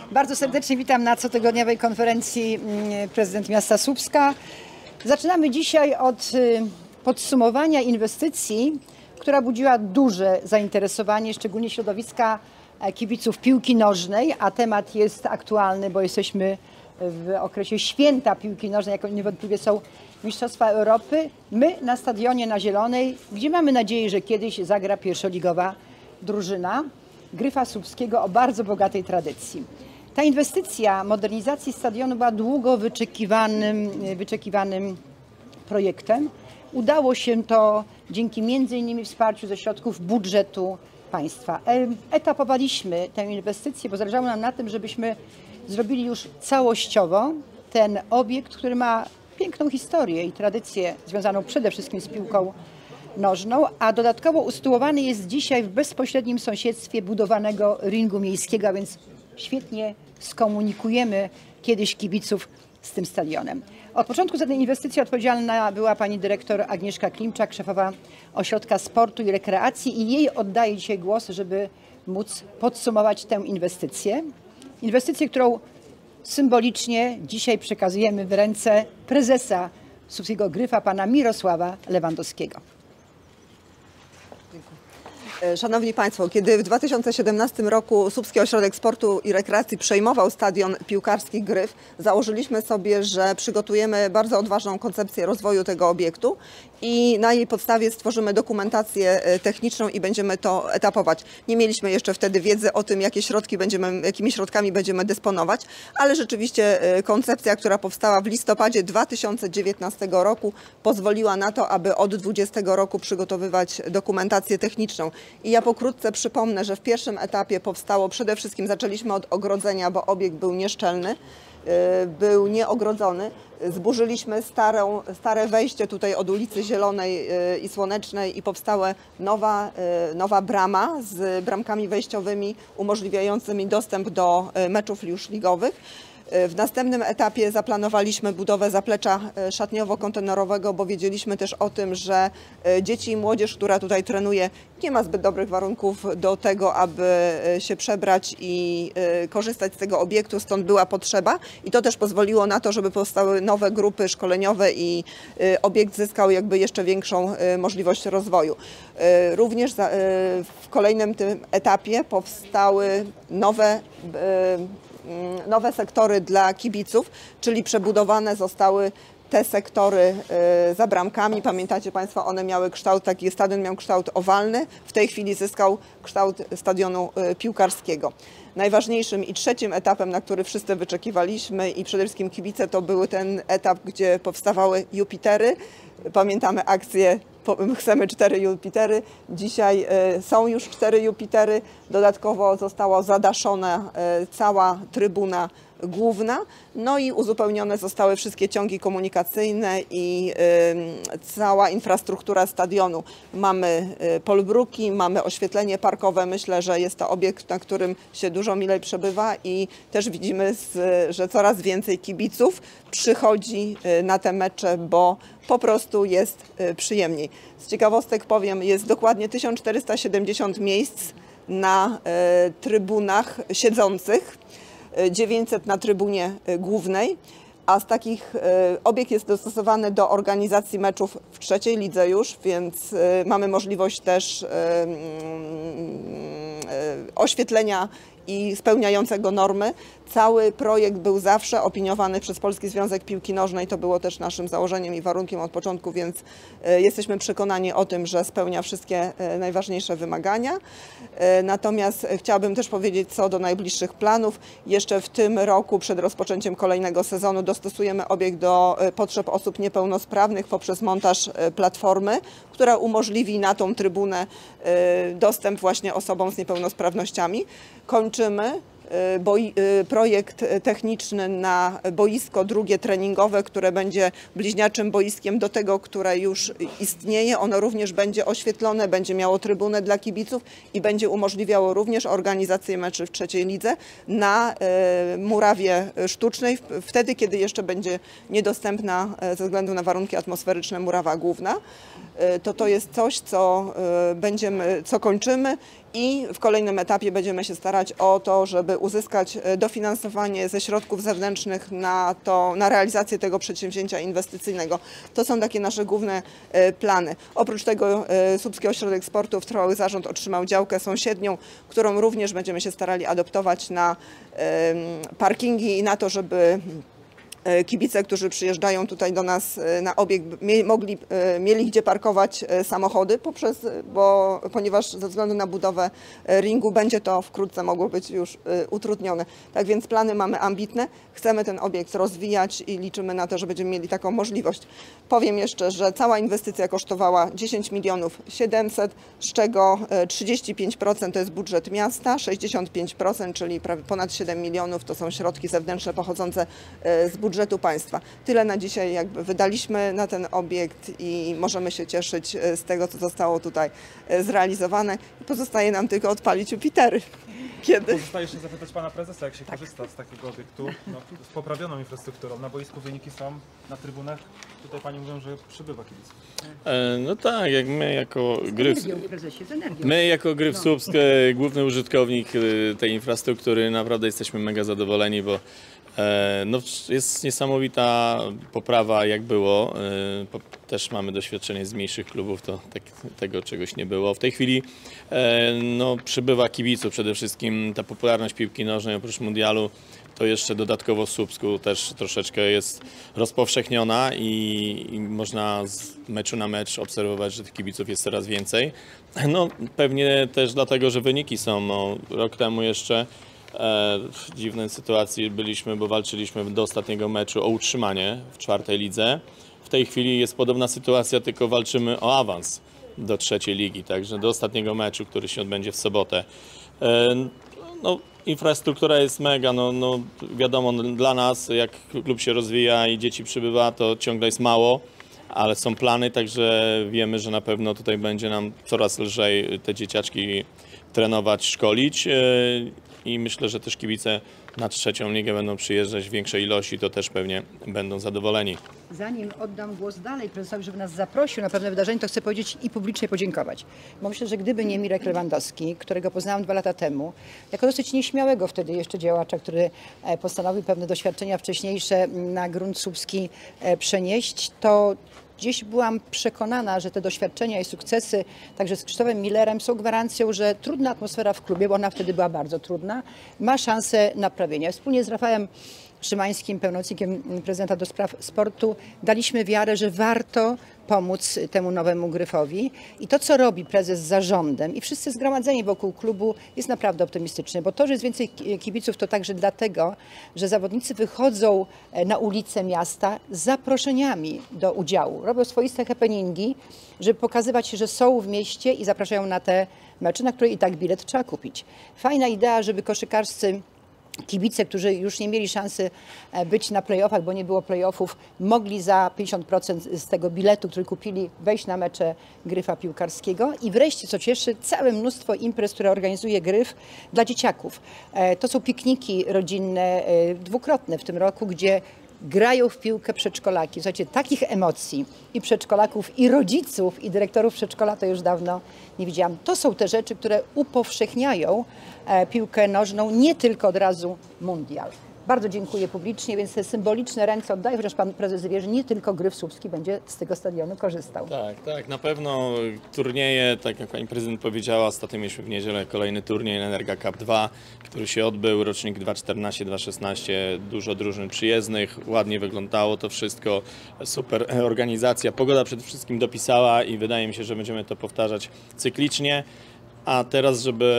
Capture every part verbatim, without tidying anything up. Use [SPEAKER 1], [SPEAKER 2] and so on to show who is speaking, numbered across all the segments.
[SPEAKER 1] Bardzo serdecznie witam na cotygodniowej konferencji prezydent miasta Słupska. Zaczynamy dzisiaj od podsumowania inwestycji, która budziła duże zainteresowanie, szczególnie środowiska kibiców piłki nożnej, a temat jest aktualny, bo jesteśmy w okresie święta piłki nożnej, jako niewątpliwie są Mistrzostwa Europy. My na Stadionie na Zielonej, gdzie mamy nadzieję, że kiedyś zagra pierwszoligowa drużyna Gryfa Słupskiego o bardzo bogatej tradycji. Ta inwestycja modernizacji stadionu była długo wyczekiwanym, wyczekiwanym projektem. Udało się to dzięki między innymi wsparciu ze środków budżetu państwa. Etapowaliśmy tę inwestycję, bo zależało nam na tym, żebyśmy zrobili już całościowo ten obiekt, który ma piękną historię i tradycję związaną przede wszystkim z piłką nożną, a dodatkowo usytuowany jest dzisiaj w bezpośrednim sąsiedztwie budowanego ringu miejskiego, a więc świetnie skomunikujemy kiedyś kibiców z tym stadionem. Od początku za tę inwestycję odpowiedzialna była pani dyrektor Agnieszka Klimczak, szefowa Ośrodka Sportu i Rekreacji, i jej oddaję dzisiaj głos, żeby móc podsumować tę inwestycję. Inwestycję, którą symbolicznie dzisiaj przekazujemy w ręce prezesa Słupskiego Gryfa, pana Mirosława Lewandowskiego.
[SPEAKER 2] Szanowni Państwo, kiedy w dwa tysiące siedemnastym roku Słupski Ośrodek Sportu i Rekreacji przejmował stadion piłkarski Gryf, założyliśmy sobie, że przygotujemy bardzo odważną koncepcję rozwoju tego obiektu i na jej podstawie stworzymy dokumentację techniczną i będziemy to etapować. Nie mieliśmy jeszcze wtedy wiedzy o tym, jakie środki będziemy, jakimi środkami będziemy dysponować, ale rzeczywiście koncepcja, która powstała w listopadzie dwa tysiące dziewiętnastego roku, pozwoliła na to, aby od dwudziestego roku przygotowywać dokumentację techniczną. I ja pokrótce przypomnę, że w pierwszym etapie powstało przede wszystkim, zaczęliśmy od ogrodzenia, bo obiekt był nieszczelny, był nieogrodzony. Zburzyliśmy starą, stare wejście tutaj od ulicy Zielonej i Słonecznej i powstała nowa, nowa brama z bramkami wejściowymi umożliwiającymi dostęp do meczów już ligowych. W następnym etapie zaplanowaliśmy budowę zaplecza szatniowo-kontenerowego, bo wiedzieliśmy też o tym, że dzieci i młodzież, która tutaj trenuje, nie ma zbyt dobrych warunków do tego, aby się przebrać i korzystać z tego obiektu, stąd była potrzeba i to też pozwoliło na to, żeby powstały nowe grupy szkoleniowe i obiekt zyskał jakby jeszcze większą możliwość rozwoju. Również w kolejnym tym etapie powstały nowe nowe sektory dla kibiców, czyli przebudowane zostały te sektory za bramkami. Pamiętacie Państwo, one miały kształt, taki stadion miał kształt owalny, w tej chwili zyskał kształt stadionu piłkarskiego. Najważniejszym i trzecim etapem, na który wszyscy wyczekiwaliśmy i przede wszystkim kibice, to był ten etap, gdzie powstawały Jupitery. Pamiętamy akcję Chcemy cztery Jupitery. Dzisiaj są już cztery Jupitery. Dodatkowo została zadaszona cała trybuna główna, no i uzupełnione zostały wszystkie ciągi komunikacyjne i y, cała infrastruktura stadionu. Mamy y, polbruki, mamy oświetlenie parkowe. Myślę, że jest to obiekt, na którym się dużo milej przebywa i też widzimy, z, że coraz więcej kibiców przychodzi y, na te mecze, bo po prostu jest y, przyjemniej. Z ciekawostek powiem, jest dokładnie tysiąc czterysta siedemdziesiąt miejsc na y, trybunach siedzących, dziewięćset na trybunie głównej, a z takich obiekt jest dostosowany do organizacji meczów w trzeciej lidze już, więc mamy możliwość też oświetlenia i spełniającego normy. Cały projekt był zawsze opiniowany przez Polski Związek Piłki Nożnej. To było też naszym założeniem i warunkiem od początku, więc jesteśmy przekonani o tym, że spełnia wszystkie najważniejsze wymagania. Natomiast chciałabym też powiedzieć co do najbliższych planów. Jeszcze w tym roku przed rozpoczęciem kolejnego sezonu dostosujemy obiekt do potrzeb osób niepełnosprawnych poprzez montaż platformy, która umożliwi na tą trybunę dostęp właśnie osobom z niepełnosprawnościami. Kończymy Boi, projekt techniczny na boisko drugie treningowe, które będzie bliźniaczym boiskiem do tego, które już istnieje. Ono również będzie oświetlone, będzie miało trybunę dla kibiców i będzie umożliwiało również organizację meczy w trzeciej lidze na murawie sztucznej, wtedy kiedy jeszcze będzie niedostępna ze względu na warunki atmosferyczne murawa główna. To to jest coś, co będziemy, co kończymy I w kolejnym etapie będziemy się starać o to, żeby uzyskać dofinansowanie ze środków zewnętrznych na, to, na realizację tego przedsięwzięcia inwestycyjnego. To są takie nasze główne plany. Oprócz tego Słupski Ośrodek Sportu, trwały zarząd otrzymał działkę sąsiednią, którą również będziemy się starali adoptować na parkingi i na to, żeby kibice, którzy przyjeżdżają tutaj do nas na obiekt, mogli, mieli gdzie parkować samochody, poprzez, bo, ponieważ ze względu na budowę ringu będzie to wkrótce mogło być już utrudnione. Tak więc plany mamy ambitne, chcemy ten obiekt rozwijać i liczymy na to, że będziemy mieli taką możliwość. Powiem jeszcze, że cała inwestycja kosztowała dziesięć milionów siedemset, z czego trzydzieści pięć procent to jest budżet miasta, sześćdziesiąt pięć procent, czyli prawie ponad siedem milionów to są środki zewnętrzne pochodzące z budżetu budżetu państwa. Tyle na dzisiaj jakby wydaliśmy na ten obiekt i możemy się cieszyć z tego, co zostało tutaj zrealizowane. Pozostaje nam tylko odpalić Jupitery. Kiedy?
[SPEAKER 3] Pozostaje jeszcze zapytać pana prezesa, jak się tak. korzysta z takiego obiektu no, z poprawioną infrastrukturą. Na boisku wyniki są, na trybunach. Tutaj pani mówią, że przybywa kibiców.
[SPEAKER 4] E, no tak, jak my jako Gryf,
[SPEAKER 1] prezesie, z energią.
[SPEAKER 4] my jako Gryf Słupsk, główny użytkownik tej infrastruktury, naprawdę jesteśmy mega zadowoleni, bo e, no, jest niesamowita poprawa, jak było. E, też mamy doświadczenie z mniejszych klubów, to tak, tego czegoś nie było. W tej chwili e, no, przybywa kibiców, przede wszystkim ta popularność piłki nożnej oprócz mundialu to jeszcze dodatkowo w Słupsku też troszeczkę jest rozpowszechniona i, i można z meczu na mecz obserwować, że tych kibiców jest coraz więcej. No pewnie też dlatego, że wyniki są. No, rok temu jeszcze e, w dziwnej sytuacji byliśmy, bo walczyliśmy do ostatniego meczu o utrzymanie w czwartej lidze. W tej chwili jest podobna sytuacja, tylko walczymy o awans do trzeciej ligi, także do ostatniego meczu, który się odbędzie w sobotę. E, no, infrastruktura jest mega, no, no wiadomo, dla nas jak klub się rozwija i dzieci przybywa, to ciągle jest mało, ale są plany, także wiemy, że na pewno tutaj będzie nam coraz lżej te dzieciaczki trenować, szkolić i myślę, że też kibice na trzecią ligę będą przyjeżdżać w większej ilości, to też pewnie będą zadowoleni.
[SPEAKER 1] Zanim oddam głos dalej prezesowi, żeby nas zaprosił na pewne wydarzenie, to chcę powiedzieć i publicznie podziękować. Bo myślę, że gdyby nie Mirek Lewandowski, którego poznałam dwa lata temu, jako dosyć nieśmiałego wtedy jeszcze działacza, który postanowił pewne doświadczenia wcześniejsze na grunt słupski przenieść, to gdzieś byłam przekonana, że te doświadczenia i sukcesy, także z Krzysztofem Millerem, są gwarancją, że trudna atmosfera w klubie, bo ona wtedy była bardzo trudna, ma szansę naprawienia. Wspólnie z Rafałem Szymańskim, pełnomocnikiem prezydenta do spraw sportu, daliśmy wiarę, że warto pomóc temu nowemu Gryfowi. I to, co robi prezes z zarządem i wszyscy zgromadzeni wokół klubu, jest naprawdę optymistyczne, bo to, że jest więcej kibiców, to także dlatego, że zawodnicy wychodzą na ulice miasta z zaproszeniami do udziału. Robią swoiste happeningi, żeby pokazywać, że są w mieście i zapraszają na te mecze, na które i tak bilet trzeba kupić. Fajna idea, żeby koszykarscy kibice, którzy już nie mieli szansy być na play-offach, bo nie było play-offów, mogli za pięćdziesiąt procent z tego biletu, który kupili, wejść na mecze Gryfa piłkarskiego. I wreszcie, co cieszy, całe mnóstwo imprez, które organizuje Gryf dla dzieciaków. To są pikniki rodzinne dwukrotne w tym roku, gdzie grają w piłkę przedszkolaki. Słuchajcie, takich emocji i przedszkolaków, i rodziców, i dyrektorów przedszkola to już dawno nie widziałam. To są te rzeczy, które upowszechniają piłkę nożną, nie tylko od razu mundial. Bardzo dziękuję publicznie, więc te symboliczne ręce oddaję, chociaż pan prezes wie, że nie tylko Gryf Słupski będzie z tego stadionu korzystał.
[SPEAKER 4] Tak, tak, na pewno turnieje, tak jak pani prezydent powiedziała, ostatnio mieliśmy w niedzielę kolejny turniej Energa Cup dwa, który się odbył, rocznik dwa czternaście dwa szesnaście, dużo drużyn przyjezdnych, ładnie wyglądało to wszystko, super organizacja, pogoda przede wszystkim dopisała i wydaje mi się, że będziemy to powtarzać cyklicznie. A teraz, żeby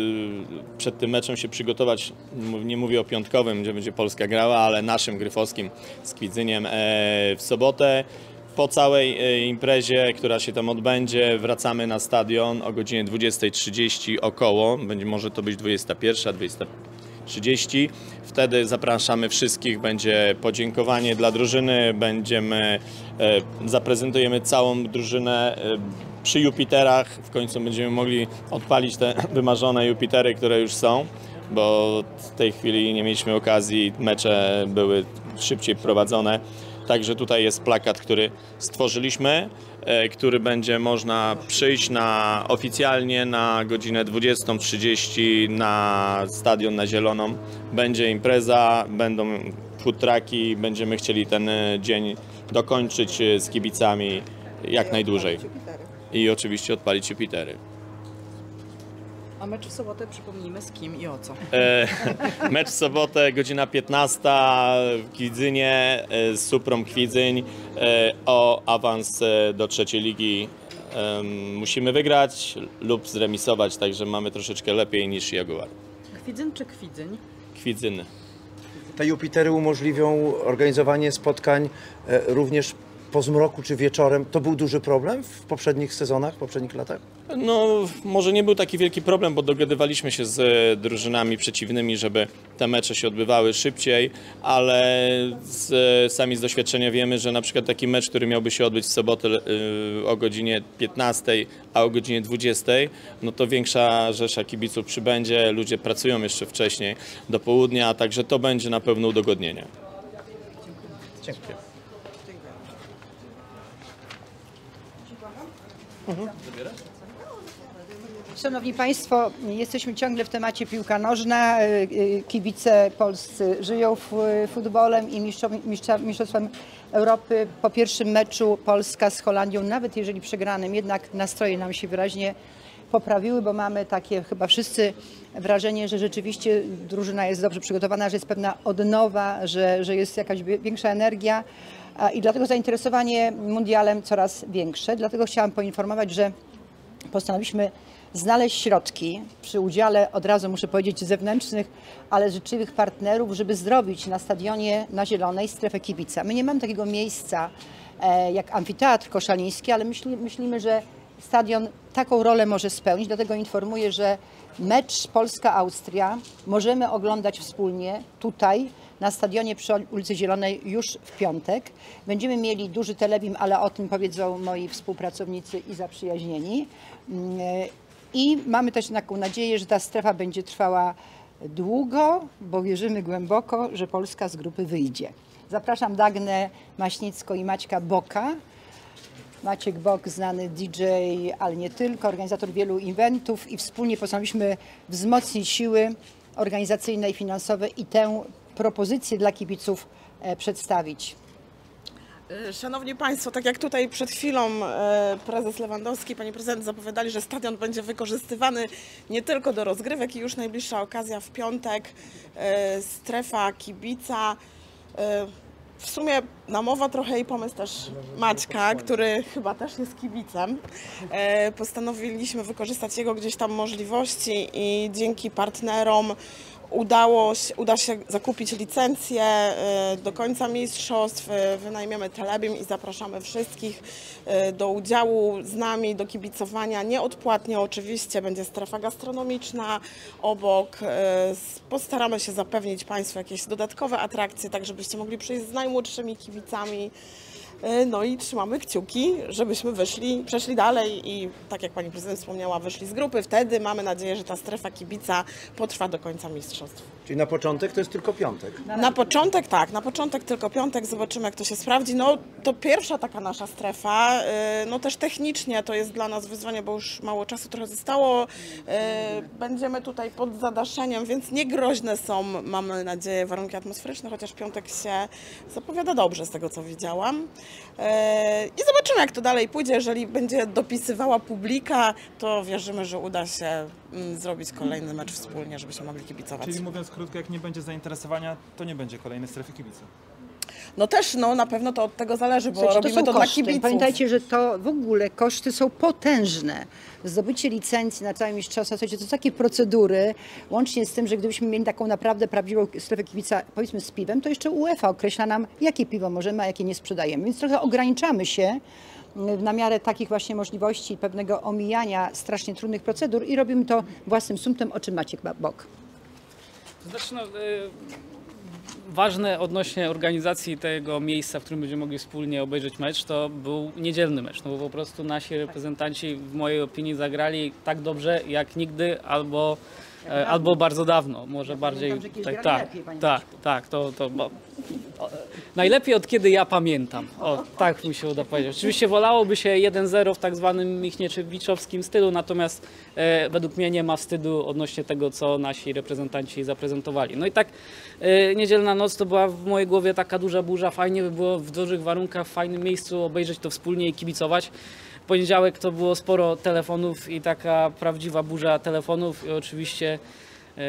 [SPEAKER 4] przed tym meczem się przygotować, nie mówię o piątkowym, gdzie będzie Polska grała, ale naszym gryfowskim z Kwidzyniem w sobotę. Po całej imprezie, która się tam odbędzie, wracamy na stadion o godzinie dwudziestej trzydzieści około, będzie może to być dwudziesta pierwsza, dwudziesta trzydzieści. Wtedy zapraszamy wszystkich, będzie podziękowanie dla drużyny, będziemy, zaprezentujemy całą drużynę przy Jupiterach. W końcu będziemy mogli odpalić te wymarzone Jupitery, które już są, bo w tej chwili nie mieliśmy okazji, mecze były szybciej prowadzone. Także tutaj jest plakat, który stworzyliśmy, e, który będzie można przyjść na oficjalnie na godzinę dwudziestą trzydzieści na stadion na Zieloną. Będzie impreza, będą food trucki, będziemy chcieli ten e, dzień dokończyć e, z kibicami jak najdłużej. I oczywiście odpalić Jupitery.
[SPEAKER 5] A mecz w sobotę przypomnijmy z kim i o co.
[SPEAKER 4] E, mecz w sobotę, godzina piętnasta w Kwidzynie e, z Suprą Kwidzyń e, o awans e, do trzeciej ligi. E, musimy wygrać lub zremisować, także mamy troszeczkę lepiej niż Jaguar.
[SPEAKER 5] Kwidzyn czy Kwidzyń?
[SPEAKER 4] Kwidzyny.
[SPEAKER 6] Te Jupitery umożliwią organizowanie spotkań e, również po zmroku czy wieczorem. To był duży problem w poprzednich sezonach, w poprzednich latach?
[SPEAKER 4] No, może nie był taki wielki problem, bo dogadywaliśmy się z e, drużynami przeciwnymi, żeby te mecze się odbywały szybciej, ale z, e, sami z doświadczenia wiemy, że na przykład taki mecz, który miałby się odbyć w sobotę e, o godzinie piętnastej, a o godzinie dwudziestej, no to większa rzesza kibiców przybędzie, ludzie pracują jeszcze wcześniej do południa, także to będzie na pewno udogodnienie. Dziękuję.
[SPEAKER 1] Szanowni Państwo, jesteśmy ciągle w temacie piłka nożna. Kibice polscy żyją futbolem i mistrzostwem Europy. Po pierwszym meczu Polska z Holandią, nawet jeżeli przegranym, jednak nastroje nam się wyraźnie poprawiły, bo mamy takie chyba wszyscy wrażenie, że rzeczywiście drużyna jest dobrze przygotowana, że jest pewna odnowa, że, że jest jakaś większa energia i dlatego zainteresowanie mundialem coraz większe. Dlatego chciałam poinformować, że postanowiliśmy znaleźć środki przy udziale, od razu muszę powiedzieć, zewnętrznych, ale życzliwych partnerów, żeby zrobić na stadionie na Zielonej strefę kibica. My nie mamy takiego miejsca e, jak amfiteatr koszaliński, ale myśli, myślimy, że stadion taką rolę może spełnić, dlatego informuję, że mecz Polska-Austria możemy oglądać wspólnie tutaj na stadionie przy ulicy Zielonej już w piątek. Będziemy mieli duży telebim, ale o tym powiedzą moi współpracownicy i zaprzyjaźnieni. I mamy też taką nadzieję, że ta strefa będzie trwała długo, bo wierzymy głęboko, że Polska z grupy wyjdzie. Zapraszam Dagnę Maśnicką i Maćka Boka. Maciek Bok, znany D J, ale nie tylko, organizator wielu eventów i wspólnie postanowiliśmy wzmocnić siły organizacyjne i finansowe i tę propozycję dla kibiców przedstawić.
[SPEAKER 7] Szanowni Państwo, tak jak tutaj przed chwilą prezes Lewandowski, pani prezydent zapowiadali, że stadion będzie wykorzystywany nie tylko do rozgrywek i już najbliższa okazja w piątek, strefa kibica. W sumie namowa trochę i pomysł też Maćka, który chyba też jest kibicem. Postanowiliśmy wykorzystać jego gdzieś tam możliwości i dzięki partnerom Udało się, uda się zakupić licencję do końca mistrzostw, wynajmiemy telebim i zapraszamy wszystkich do udziału z nami, do kibicowania. Nieodpłatnie oczywiście, będzie strefa gastronomiczna obok. Postaramy się zapewnić Państwu jakieś dodatkowe atrakcje, tak żebyście mogli przyjść z najmłodszymi kibicami. No i trzymamy kciuki, żebyśmy wyszli, przeszli dalej i tak jak pani prezydent wspomniała, wyszli z grupy. Wtedy mamy nadzieję, że ta strefa kibica potrwa do końca mistrzostw.
[SPEAKER 6] Czyli na początek to jest tylko piątek?
[SPEAKER 7] Na początek tak, na początek tylko piątek, zobaczymy jak to się sprawdzi. No to pierwsza taka nasza strefa, no też technicznie to jest dla nas wyzwanie, bo już mało czasu trochę zostało. Będziemy tutaj pod zadaszeniem, więc niegroźne są, mamy nadzieję, warunki atmosferyczne, chociaż piątek się zapowiada dobrze z tego co widziałam. I zobaczymy jak to dalej pójdzie, jeżeli będzie dopisywała publika, to wierzymy, że uda się zrobić kolejny mecz wspólnie, żebyśmy mogli kibicować.
[SPEAKER 3] Czyli mówiąc krótko, jak nie będzie zainteresowania, to nie będzie kolejnej strefy kibica.
[SPEAKER 7] No też, no na pewno to od tego zależy, bo
[SPEAKER 1] Słuchajcie,
[SPEAKER 7] robimy
[SPEAKER 1] to,
[SPEAKER 7] to,
[SPEAKER 1] są
[SPEAKER 7] dla
[SPEAKER 1] koszty.
[SPEAKER 7] kibiców.
[SPEAKER 1] Pamiętajcie, że to w ogóle koszty są potężne. Zdobycie licencji na całe mistrzostwa, słuchajcie, to są takie procedury, łącznie z tym, że gdybyśmy mieli taką naprawdę prawdziwą strefę kibica, powiedzmy z piwem, to jeszcze UEFA określa nam, jakie piwo możemy, a jakie nie sprzedajemy. Więc trochę ograniczamy się na miarę takich właśnie możliwości pewnego omijania strasznie trudnych procedur i robimy to własnym sumptem, o czym Maciek Bok.
[SPEAKER 8] To znaczy, no, y ważne odnośnie organizacji tego miejsca, w którym będziemy mogli wspólnie obejrzeć mecz, to był niedzielny mecz, no bo po prostu nasi reprezentanci w mojej opinii zagrali tak dobrze jak nigdy albo e, albo bardzo dawno, może bardziej.
[SPEAKER 1] pamiętam, że kiedyś
[SPEAKER 8] tak,
[SPEAKER 1] grali
[SPEAKER 8] tak,
[SPEAKER 1] lepiej, panie
[SPEAKER 8] tak, tak, to, to bo, o, najlepiej od kiedy ja pamiętam. O, tak mi się uda powiedzieć. Oczywiście wolałoby się jeden zero w tak zwanym michniewiczowiczowskim stylu, natomiast e, według mnie nie ma wstydu odnośnie tego, co nasi reprezentanci zaprezentowali. No i tak e, niedzielna noc to była w mojej głowie taka duża burza, fajnie by było w dużych warunkach, w fajnym miejscu obejrzeć to wspólnie i kibicować. W poniedziałek to było sporo telefonów i taka prawdziwa burza telefonów i oczywiście e,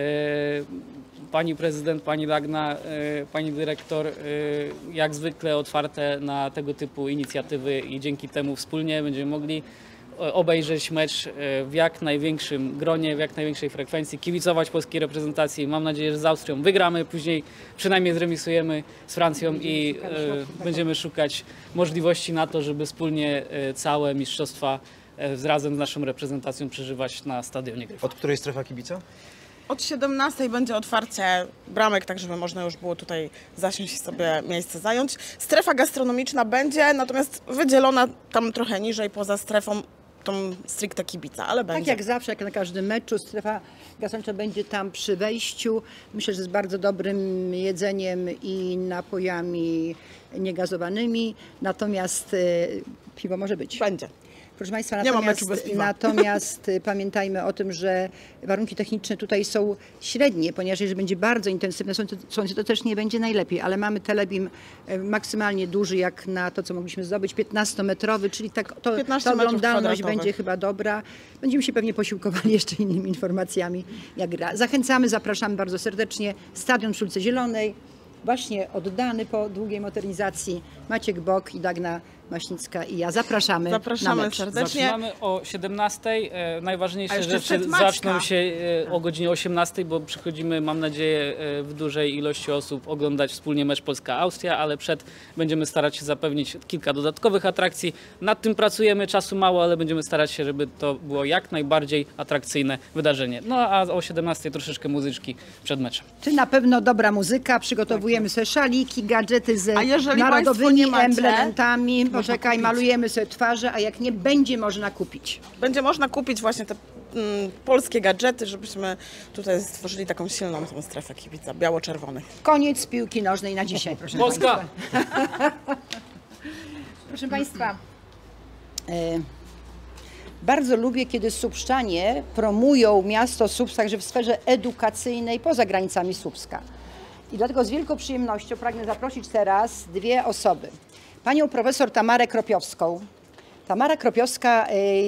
[SPEAKER 8] pani prezydent, pani Dagna, e, pani dyrektor e, jak zwykle otwarte na tego typu inicjatywy i dzięki temu wspólnie będziemy mogli obejrzeć mecz w jak największym gronie, w jak największej frekwencji, kibicować polskiej reprezentacji. Mam nadzieję, że z Austrią wygramy, później przynajmniej zremisujemy z Francją i e, będziemy szukać możliwości na to, żeby wspólnie e, całe mistrzostwa e, razem z naszą reprezentacją przeżywać na Stadionie Gryfa.
[SPEAKER 6] Od której strefa kibica?
[SPEAKER 7] Od siedemnastej będzie otwarcie bramek, tak żeby można już było tutaj zasiąść i sobie miejsce zająć. Strefa gastronomiczna będzie, natomiast wydzielona tam trochę niżej poza strefą tą stricte kibica, ale będzie.
[SPEAKER 1] Tak jak zawsze, jak na każdym meczu, strefa gastronomiczna będzie tam przy wejściu. Myślę, że z bardzo dobrym jedzeniem i napojami niegazowanymi. Natomiast y, piwo może być.
[SPEAKER 7] Będzie.
[SPEAKER 1] Proszę Państwa,
[SPEAKER 7] Nie ma
[SPEAKER 1] natomiast,
[SPEAKER 7] meczu bez piwa.
[SPEAKER 1] natomiast pamiętajmy o tym, że warunki techniczne tutaj są średnie, ponieważ jeżeli będzie bardzo intensywne słońce, słońce, to też nie będzie najlepiej, ale mamy telebim maksymalnie duży jak na to, co mogliśmy zdobyć, piętnastometrowy, czyli tak to,
[SPEAKER 7] piętnaście
[SPEAKER 1] ta
[SPEAKER 7] metrów
[SPEAKER 1] oglądalność
[SPEAKER 7] kwadratowych.
[SPEAKER 1] będzie chyba dobra. Będziemy się pewnie posiłkowali jeszcze innymi informacjami, jak gra. Zachęcamy, zapraszamy bardzo serdecznie. Stadion przy ulicy Zielonej, właśnie oddany po długiej modernizacji. Maciek Bok i Dagna Maśnicka i ja zapraszamy,
[SPEAKER 7] Zapraszamy
[SPEAKER 1] na mecz.
[SPEAKER 7] serdecznie.
[SPEAKER 8] Zaczynamy o siedemnastej. E, najważniejsze
[SPEAKER 7] A jeszcze
[SPEAKER 8] rzeczy
[SPEAKER 7] przed Maćka.
[SPEAKER 8] zaczną się e, o godzinie osiemnastej, bo przychodzimy, mam nadzieję, e, w dużej ilości osób oglądać wspólnie mecz Polska-Austria, ale przed będziemy starać się zapewnić kilka dodatkowych atrakcji. Nad tym pracujemy, czasu mało, ale będziemy starać się, żeby to było jak najbardziej atrakcyjne wydarzenie. No a o siedemnastej troszeczkę muzyczki przed meczem.
[SPEAKER 1] Czy na pewno dobra muzyka, przygotowujemy sobie szaliki, gadżety z
[SPEAKER 7] A jeżeli państwo
[SPEAKER 1] narodowymi
[SPEAKER 7] nie macie,
[SPEAKER 1] emblementami. Poczekaj,
[SPEAKER 7] kupić.
[SPEAKER 1] malujemy sobie twarze, a jak nie, będzie można kupić.
[SPEAKER 7] Będzie można kupić właśnie te mm, polskie gadżety, żebyśmy tutaj stworzyli taką silną tą strefę kibica biało-czerwonych.
[SPEAKER 1] Koniec piłki nożnej na dzisiaj, proszę
[SPEAKER 8] Polska!
[SPEAKER 1] Państwa. Proszę Państwa, e, bardzo lubię, kiedy Słupszczanie promują miasto Słupsk także w sferze edukacyjnej poza granicami Słupska. I dlatego z wielką przyjemnością pragnę zaprosić teraz dwie osoby. Panią profesor Tamarę Kropiowską. Tamara Kropiowska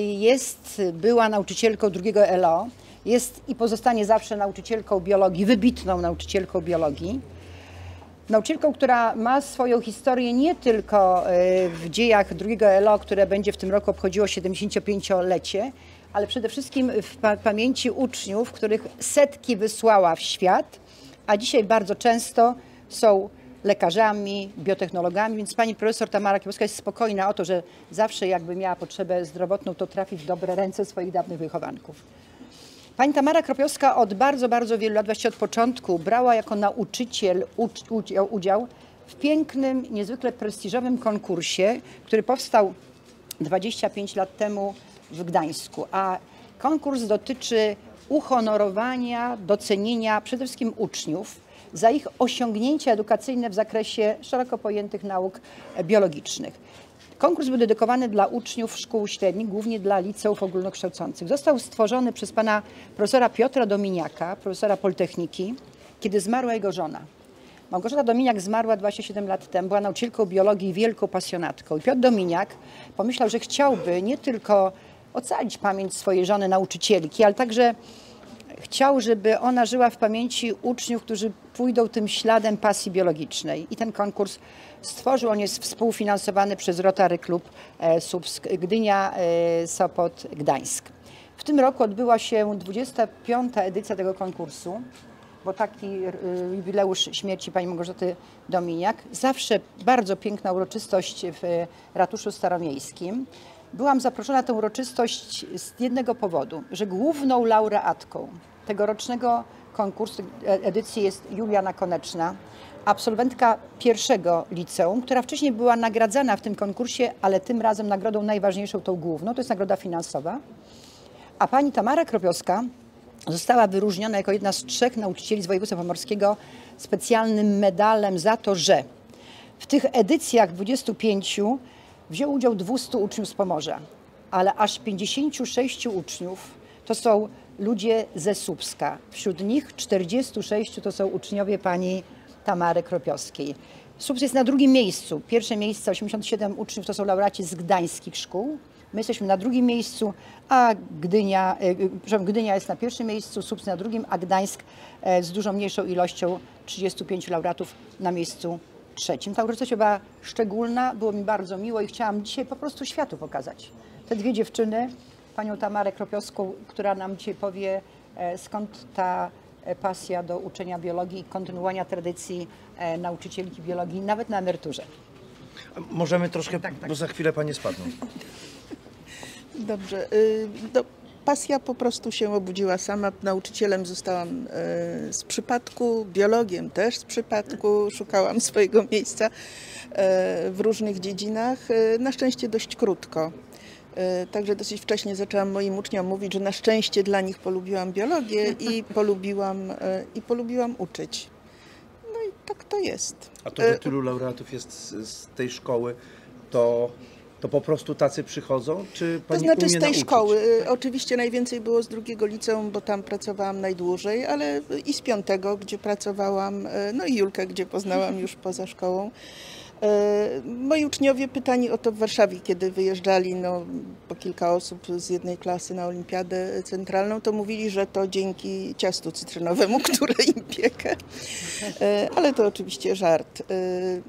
[SPEAKER 1] jest, była nauczycielką drugiego L O, jest i pozostanie zawsze nauczycielką biologii, wybitną nauczycielką biologii. Nauczycielką, która ma swoją historię nie tylko w dziejach drugiego L O, które będzie w tym roku obchodziło siedemdziesięciopięciolecie, ale przede wszystkim w pa- pamięci uczniów, których setki wysłała w świat, a dzisiaj bardzo często są lekarzami, biotechnologami, więc pani profesor Tamara Kropiowska jest spokojna o to, że zawsze jakby miała potrzebę zdrowotną, to trafi w dobre ręce swoich dawnych wychowanków. Pani Tamara Kropiowska od bardzo, bardzo wielu lat, właściwie od początku, brała jako nauczyciel ucz, udział, udział w pięknym, niezwykle prestiżowym konkursie, który powstał dwadzieścia pięć lat temu w Gdańsku, a konkurs dotyczy uhonorowania, docenienia przede wszystkim uczniów za ich osiągnięcia edukacyjne w zakresie szeroko pojętych nauk biologicznych. Konkurs był dedykowany dla uczniów szkół średnich, głównie dla liceów ogólnokształcących. Został stworzony przez pana profesora Piotra Dominiaka, profesora Politechniki, kiedy zmarła jego żona. Małgorzata Dominiak zmarła dwadzieścia siedem lat temu, była nauczycielką biologii i wielką pasjonatką. I Piotr Dominiak pomyślał, że chciałby nie tylko ocalić pamięć swojej żony nauczycielki, ale także chciał, żeby ona żyła w pamięci uczniów, którzy pójdą tym śladem pasji biologicznej. I ten konkurs stworzył, on jest współfinansowany przez Rotary Klub Słupsk, Gdynia, Sopot, Gdańsk. W tym roku odbyła się dwudziesta piąta edycja tego konkursu, bo taki jubileusz śmierci pani Małgorzaty Dominiak. Zawsze bardzo piękna uroczystość w ratuszu staromiejskim. Byłam zaproszona na tę uroczystość z jednego powodu, że główną laureatką tegorocznego konkursu edycji jest Juliana Koneczna, absolwentka pierwszego liceum, która wcześniej była nagradzana w tym konkursie, ale tym razem nagrodą najważniejszą, tą główną, to jest nagroda finansowa. A pani Tamara Kropiowska została wyróżniona jako jedna z trzech nauczycieli z województwa pomorskiego specjalnym medalem za to, że w tych edycjach dwudziestu pięciu wzięło udział dwieście uczniów z Pomorza, ale aż pięćdziesięciu sześciu uczniów to są ludzie ze Słupska. Wśród nich czterdziestu sześciu to są uczniowie pani Tamary Kropiowskiej. Słupsk jest na drugim miejscu. Pierwsze miejsce, osiemdziesiąt siedem uczniów, to są laureaci z gdańskich szkół. My jesteśmy na drugim miejscu, a Gdynia, przepraszam, Gdynia jest na pierwszym miejscu, Słupsk na drugim, a Gdańsk z dużo mniejszą ilością trzydziestu pięciu laureatów na miejscu trzecim. Ta uroczystość była szczególna, było mi bardzo miło i chciałam dzisiaj po prostu światu pokazać te dwie dziewczyny, panią Tamarę Kropiowską, która nam dzisiaj powie, skąd ta pasja do uczenia biologii i kontynuowania tradycji nauczycielki biologii, nawet na emeryturze.
[SPEAKER 6] Możemy troszkę,
[SPEAKER 1] Tak, tak.
[SPEAKER 6] bo za chwilę panie spadną.
[SPEAKER 5] Dobrze. y, No, pasja po prostu się obudziła sama. Nauczycielem zostałam y, z przypadku, biologiem też z przypadku. Szukałam swojego miejsca y, w różnych dziedzinach. Y, Na szczęście dość krótko. Y, Także dosyć wcześnie zaczęłam moim uczniom mówić, że na szczęście dla nich polubiłam biologię i polubiłam, y, i polubiłam uczyć. No i tak to jest.
[SPEAKER 6] A to, że tylu laureatów jest z, z tej szkoły, to, to po prostu tacy przychodzą? Czy
[SPEAKER 5] To
[SPEAKER 6] pani
[SPEAKER 5] znaczy
[SPEAKER 6] umie
[SPEAKER 5] z tej
[SPEAKER 6] nauczyć?
[SPEAKER 5] szkoły. Y, Oczywiście najwięcej było z drugiego liceum, bo tam pracowałam najdłużej, ale i z piątego, gdzie pracowałam, y, no i Julkę, gdzie poznałam już poza szkołą. Y, Moi uczniowie pytani o to w Warszawie, kiedy wyjeżdżali, no, po kilka osób z jednej klasy na olimpiadę centralną, to mówili, że to dzięki ciastu cytrynowemu, które im piekę. Y, Ale to oczywiście żart. Y,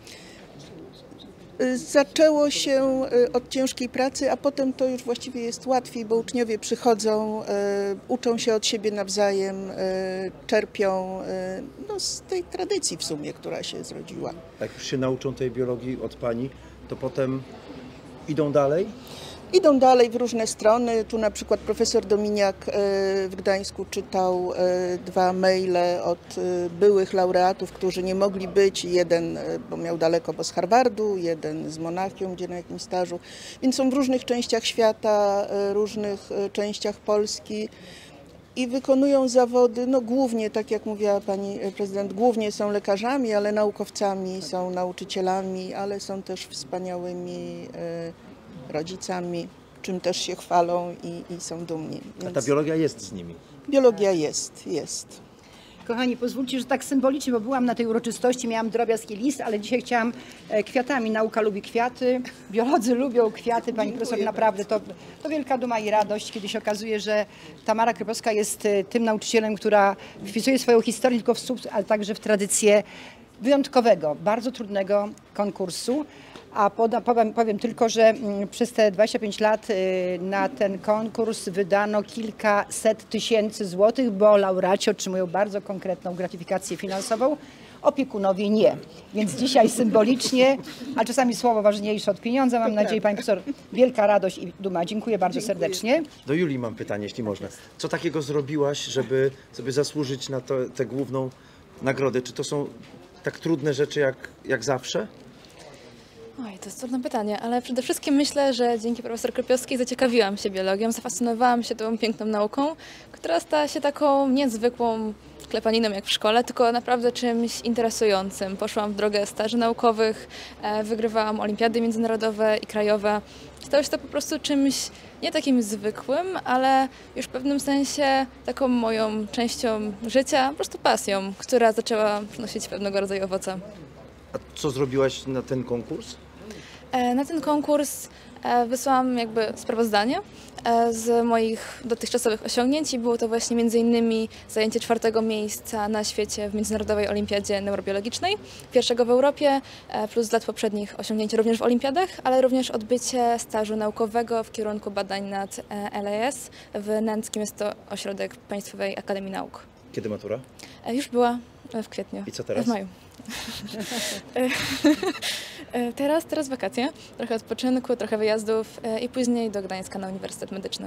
[SPEAKER 5] Zaczęło się od ciężkiej pracy, a potem to już właściwie jest łatwiej, bo uczniowie przychodzą, e, uczą się od siebie nawzajem, e, czerpią e, no, z tej tradycji w sumie, która się zrodziła.
[SPEAKER 6] Jak już się nauczą tej biologii od pani, to potem idą dalej?
[SPEAKER 5] Idą dalej w różne strony. Tu na przykład profesor Dominiak e, w Gdańsku czytał e, dwa maile od e, byłych laureatów, którzy nie mogli być. Jeden, e, bo miał daleko, bo z Harvardu, jeden z Monachium, gdzie na jakimś stażu. Więc są w różnych częściach świata, e, różnych e, częściach Polski i wykonują zawody, no głównie, tak jak mówiła pani prezydent, głównie są lekarzami, ale naukowcami, są nauczycielami, ale są też wspaniałymi e, rodzicami, czym też się chwalą i, i są dumni.
[SPEAKER 6] A
[SPEAKER 5] Więc
[SPEAKER 6] ta biologia jest z nimi.
[SPEAKER 5] biologia jest, jest.
[SPEAKER 1] Kochani, pozwólcie, że tak symbolicznie, bo byłam na tej uroczystości, miałam drobiazgi list, ale dzisiaj chciałam e, kwiatami. Nauka lubi kwiaty, biolodzy lubią kwiaty. Pani profesor, naprawdę to, to wielka duma i radość, kiedy się okazuje, że Tamara Kropiowska jest e, tym nauczycielem, która wpisuje swoją historię tylko w Słupsk, ale także w tradycję wyjątkowego, bardzo trudnego konkursu. A poda, powiem, powiem tylko, że mm, przez te dwadzieścia pięć lat y, na ten konkurs wydano kilkaset tysięcy złotych, bo laureaci otrzymują bardzo konkretną gratyfikację finansową, opiekunowie nie. Więc dzisiaj symbolicznie, a czasami słowo ważniejsze od pieniądza, mam nadzieję, pani profesor, wielka radość i duma. Dziękuję bardzo Dziękuję. serdecznie.
[SPEAKER 6] Do Julii mam pytanie, jeśli można. Co takiego zrobiłaś, żeby sobie zasłużyć na to, tę główną nagrodę? Czy to są tak trudne rzeczy jak, jak zawsze?
[SPEAKER 9] Oj, to jest trudne pytanie, ale przede wszystkim myślę, że dzięki profesor Kropiowskiej zaciekawiłam się biologią, zafascynowałam się tą piękną nauką, która stała się taką niezwykłą klepaniną jak w szkole, tylko naprawdę czymś interesującym. Poszłam w drogę staży naukowych, e, wygrywałam olimpiady międzynarodowe i krajowe. Stało się to po prostu czymś nie takim zwykłym, ale już w pewnym sensie taką moją częścią życia, po prostu pasją, która zaczęła przynosić pewnego rodzaju owoce.
[SPEAKER 6] A co zrobiłaś na ten konkurs?
[SPEAKER 9] Na ten konkurs wysłałam jakby sprawozdanie z moich dotychczasowych osiągnięć i było to właśnie między innymi zajęcie czwartego miejsca na świecie w Międzynarodowej Olimpiadzie Neurobiologicznej, pierwszego w Europie, plus z lat poprzednich osiągnięcie również w olimpiadach, ale również odbycie stażu naukowego w kierunku badań nad L A S w Nęckim, jest to ośrodek Państwowej Akademii Nauk.
[SPEAKER 6] Kiedy matura?
[SPEAKER 9] Już była w kwietniu.
[SPEAKER 6] I co teraz?
[SPEAKER 9] W maju. teraz, teraz wakacje, trochę odpoczynku, trochę wyjazdów i później do Gdańska na Uniwersytet Medyczny.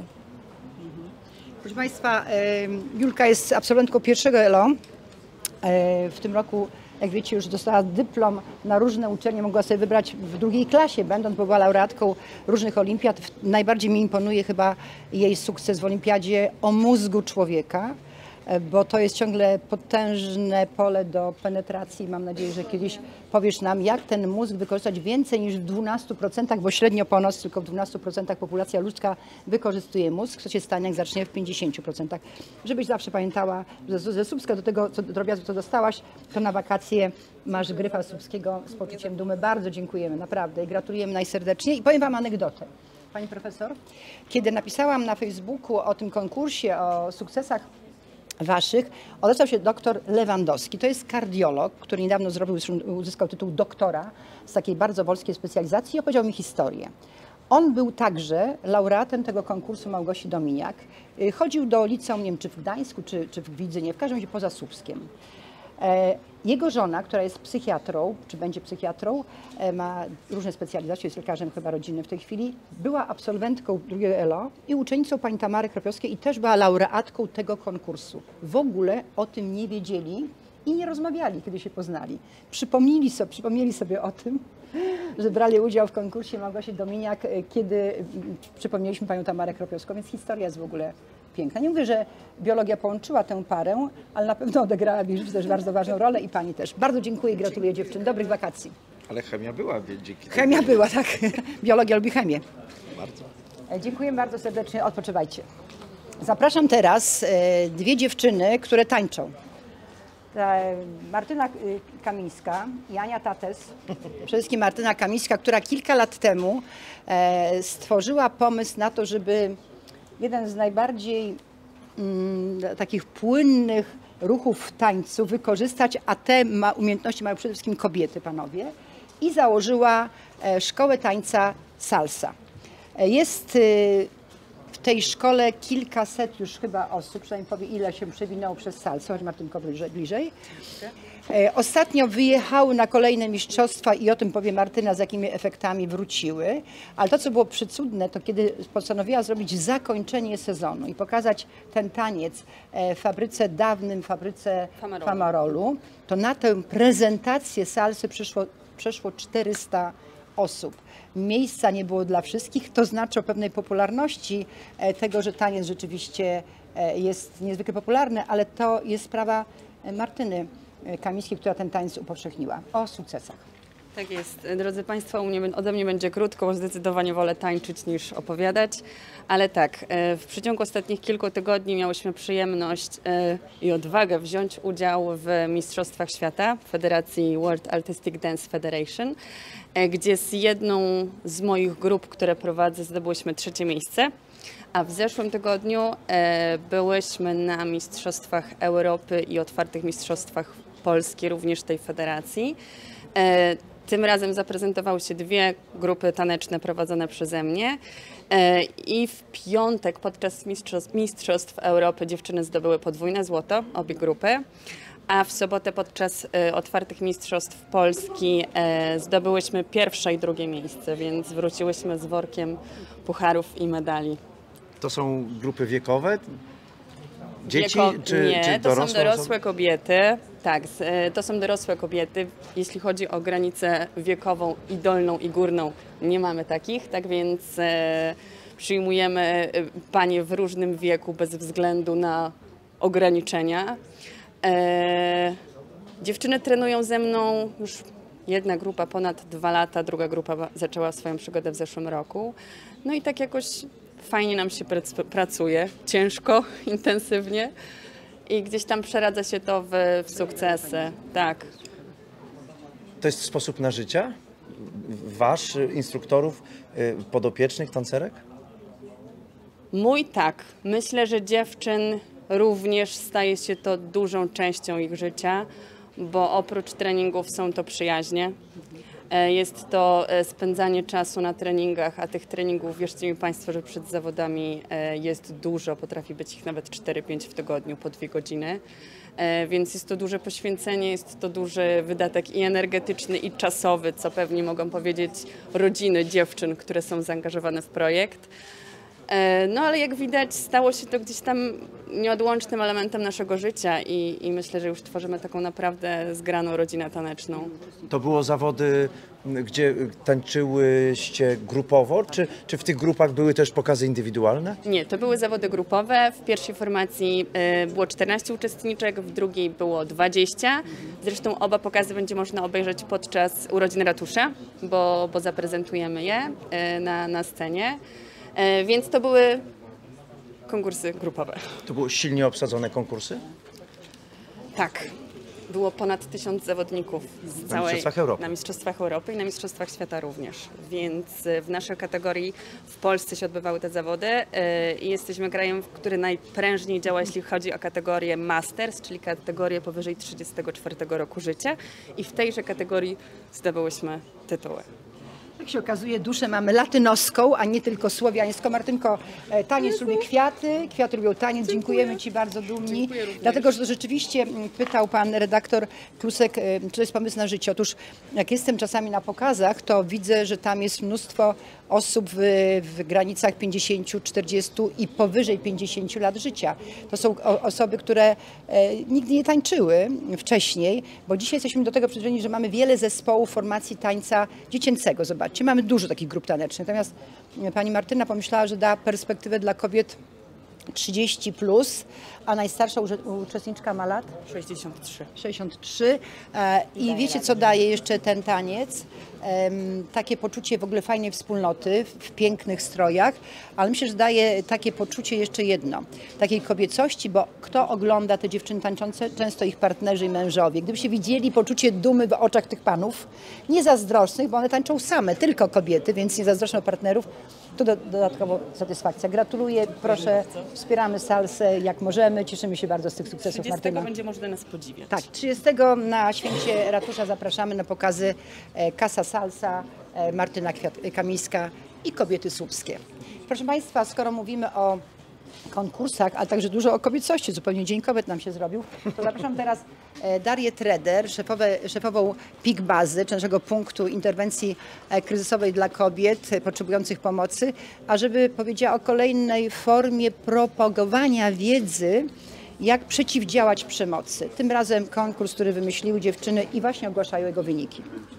[SPEAKER 1] Proszę Państwa, Julka jest absolwentką pierwszego E L O. W tym roku jak wiecie, już dostała dyplom na różne uczelnie, mogła sobie wybrać w drugiej klasie, będąc, bo była laureatką różnych olimpiad. Najbardziej mi imponuje chyba jej sukces w olimpiadzie o mózgu człowieka, bo to jest ciągle potężne pole do penetracji. Mam nadzieję, że kiedyś powiesz nam, jak ten mózg wykorzystać więcej niż w dwunastu procentach, bo średnio ponoć tylko w dwunastu procentach populacja ludzka wykorzystuje mózg. Co się stanie, jak zacznie w pięćdziesięciu procentach. Żebyś zawsze pamiętała, że ze Słupska do tego co, drobiazgu, co dostałaś, to na wakacje masz Gryfa Słupskiego z poczuciem dumy. Bardzo dziękujemy, naprawdę i gratulujemy najserdeczniej. I powiem wam anegdotę. Pani profesor, kiedy napisałam na Facebooku o tym konkursie, o sukcesach waszych, odezwał się doktor Lewandowski. To jest kardiolog, który niedawno zrobił, uzyskał tytuł doktora z takiej bardzo wolskiej specjalizacji i opowiedział mi historię. On był także laureatem tego konkursu Małgosi Dominiak. Chodził do liceum, nie wiem, czy w Gdańsku, czy, czy w Gwidzynie, w każdym razie poza Słupskiem. Jego żona, która jest psychiatrą, czy będzie psychiatrą, ma różne specjalizacje, jest lekarzem chyba rodzinnym w tej chwili, była absolwentką drugiego L O i uczennicą pani Tamary Kropiowskiej i też była laureatką tego konkursu. W ogóle o tym nie wiedzieli i nie rozmawiali, kiedy się poznali. Przypomnieli sobie, przypomnieli sobie o tym, że brali udział w konkursie Małgosi Dominiak, kiedy przypomnieliśmy panią Tamarę Kropiowską, więc historia jest w ogóle piękna. Nie mówię, że biologia połączyła tę parę, ale na pewno odegrała w jej życiu też bardzo ważną rolę i pani też. Bardzo dziękuję i gratuluję dziewczyn. Dobrych wakacji.
[SPEAKER 6] Ale chemia była, więc dzięki temu.
[SPEAKER 1] Chemia była, tak. Biologia lubi chemię.
[SPEAKER 6] Bardzo.
[SPEAKER 1] Dziękuję bardzo serdecznie. Odpoczywajcie. Zapraszam teraz dwie dziewczyny, które tańczą. Martyna Kamińska i Ania Tates, przede wszystkim Martyna Kamińska, która kilka lat temu stworzyła pomysł na to, żeby jeden z najbardziej mm, takich płynnych ruchów w tańcu wykorzystać, a te ma, umiejętności mają przede wszystkim kobiety, panowie, i założyła e, szkołę tańca salsa. E, jest e, w tej szkole kilkaset już chyba osób, przynajmniej powie, ile się przewinęło przez salsę, choć Martynko bliżej. bliżej. E, ostatnio wyjechały na kolejne mistrzostwa i o tym powie Martyna, z jakimi efektami wróciły. Ale to, co było przycudne, to kiedy postanowiła zrobić zakończenie sezonu i pokazać ten taniec w fabryce, dawnym fabryce
[SPEAKER 10] Famarolu,
[SPEAKER 1] Famarolu, to na tę prezentację salsy przyszło, przeszło czterysta osób. Miejsca nie było dla wszystkich, to znaczy o pewnej popularności tego, że taniec rzeczywiście jest niezwykle popularny, ale to jest sprawa Martyny Kamińskiej, która ten taniec upowszechniła. O sukcesach.
[SPEAKER 10] Tak jest. Drodzy Państwo, u mnie, ode mnie będzie krótko, bo zdecydowanie wolę tańczyć niż opowiadać. Ale tak, w przeciągu ostatnich kilku tygodni miałyśmy przyjemność i odwagę wziąć udział w Mistrzostwach Świata Federacji World Artistic Dance Federation, gdzie z jedną z moich grup, które prowadzę, zdobyłyśmy trzecie miejsce. A w zeszłym tygodniu byłyśmy na Mistrzostwach Europy i otwartych Mistrzostwach Polski, również tej federacji. Tym razem zaprezentowały się dwie grupy taneczne prowadzone przeze mnie i w piątek podczas Mistrzostw, Mistrzostw Europy dziewczyny zdobyły podwójne złoto, obie grupy, a w sobotę podczas otwartych Mistrzostw Polski zdobyłyśmy pierwsze i drugie miejsce, więc wróciłyśmy z workiem pucharów i medali.
[SPEAKER 6] To są grupy wiekowe? Dzieci
[SPEAKER 10] Wieko...
[SPEAKER 6] czy,
[SPEAKER 10] Nie,
[SPEAKER 6] czy
[SPEAKER 10] to
[SPEAKER 6] dorosłe
[SPEAKER 10] są dorosłe
[SPEAKER 6] osoby?
[SPEAKER 10] kobiety. Tak, to są dorosłe kobiety. Jeśli chodzi o granicę wiekową i dolną i górną, nie mamy takich, tak więc e, przyjmujemy panie w różnym wieku bez względu na ograniczenia. E, dziewczyny trenują ze mną już jedna grupa ponad dwa lata, druga grupa zaczęła swoją przygodę w zeszłym roku. No i tak jakoś fajnie nam się pracuje, ciężko, intensywnie i gdzieś tam przeradza się to w, w sukcesy, tak.
[SPEAKER 6] To jest sposób na życie? Wasz, instruktorów, podopiecznych, tancerek?
[SPEAKER 10] Mój tak. Myślę, że dziewczyn również staje się to dużą częścią ich życia, bo oprócz treningów są to przyjaźnie. Jest to spędzanie czasu na treningach, a tych treningów, wierzcie mi Państwo, że przed zawodami jest dużo, potrafi być ich nawet cztery pięć w tygodniu, po dwie godziny. Więc jest to duże poświęcenie, jest to duży wydatek i energetyczny, i czasowy, co pewnie mogą powiedzieć rodziny dziewczyn, które są zaangażowane w projekt. E, No ale jak widać, stało się to gdzieś tam nieodłącznym elementem naszego życia i, i myślę, że już tworzymy taką naprawdę zgraną rodzinę taneczną.
[SPEAKER 6] To było zawody, gdzie tańczyłyście grupowo, czy, czy w tych grupach były też pokazy indywidualne?
[SPEAKER 10] Nie, to były zawody grupowe. W pierwszej formacji e, było czternaście uczestniczek, w drugiej było dwadzieścia. Zresztą oba pokazy będzie można obejrzeć podczas urodzin ratusza, bo, bo zaprezentujemy je e, na, na scenie. E, Więc to były konkursy grupowe.
[SPEAKER 6] To były silnie obsadzone konkursy?
[SPEAKER 10] Tak. Było ponad tysiąc zawodników z całej,
[SPEAKER 6] Mistrzostwach Europy.
[SPEAKER 10] na Mistrzostwach Europy i na Mistrzostwach Świata również. Więc w naszej kategorii w Polsce się odbywały te zawody i jesteśmy krajem, który najprężniej działa, jeśli chodzi o kategorię Masters, czyli kategorię powyżej trzydziestego czwartego roku życia. I w tejże kategorii zdobyłyśmy tytuły.
[SPEAKER 1] Jak się okazuje, duszę mamy latynoską, a nie tylko słowiańską. Martynko, e, taniec lubi kwiaty, kwiaty lubią taniec. Dziękujemy Ci bardzo dumni. Dlatego, że rzeczywiście m, pytał Pan redaktor Klusek, e, czy to jest pomysł na życie. Otóż jak jestem czasami na pokazach, to widzę, że tam jest mnóstwo osób w, w granicach pięćdziesięciu, czterdziestu i powyżej pięćdziesięciu lat życia. To są o, osoby, które e, nigdy nie tańczyły wcześniej, bo dzisiaj jesteśmy do tego przyzwyczajeni, że mamy wiele zespołów formacji tańca dziecięcego. Zobaczcie, mamy dużo takich grup tanecznych. Natomiast pani Martyna pomyślała, że da perspektywę dla kobiet trzydzieści plus, a najstarsza uczestniczka ma lat?
[SPEAKER 10] sześćdziesiąt trzy.
[SPEAKER 1] sześćdziesiąt trzy. I wiecie, co daje jeszcze ten taniec? Takie poczucie w ogóle fajnej wspólnoty, w pięknych strojach, ale myślę, że daje takie poczucie jeszcze jedno, takiej kobiecości, bo kto ogląda te dziewczyny tańczące? Często ich partnerzy i mężowie. Gdybyście widzieli poczucie dumy w oczach tych panów, nie zazdrosnych, bo one tańczą same, tylko kobiety, więc nie zazdroszczą partnerów, to do, dodatkowo satysfakcja. Gratuluję, proszę, wspieramy salsę jak możemy, cieszymy się bardzo z tych sukcesów,
[SPEAKER 10] trzydziestego
[SPEAKER 1] Martyna.
[SPEAKER 10] będzie można nas podziwiać.
[SPEAKER 1] Tak, trzydziestego na święcie ratusza zapraszamy na pokazy e, Casa Salsa, e, Martyna Kwiat- Kamińska i Kobiety Słupskie. Proszę Państwa, skoro mówimy o konkursach, a także dużo o kobiecości, zupełnie Dzień Kobiet nam się zrobił, to zapraszam teraz e, Darię Treder, szefowe, szefową P I K Bazy, naszego punktu interwencji e, kryzysowej dla kobiet e, potrzebujących pomocy, ażeby powiedziała o kolejnej formie propagowania wiedzy, jak przeciwdziałać przemocy. Tym razem konkurs, który wymyśliły dziewczyny i właśnie ogłaszają jego wyniki.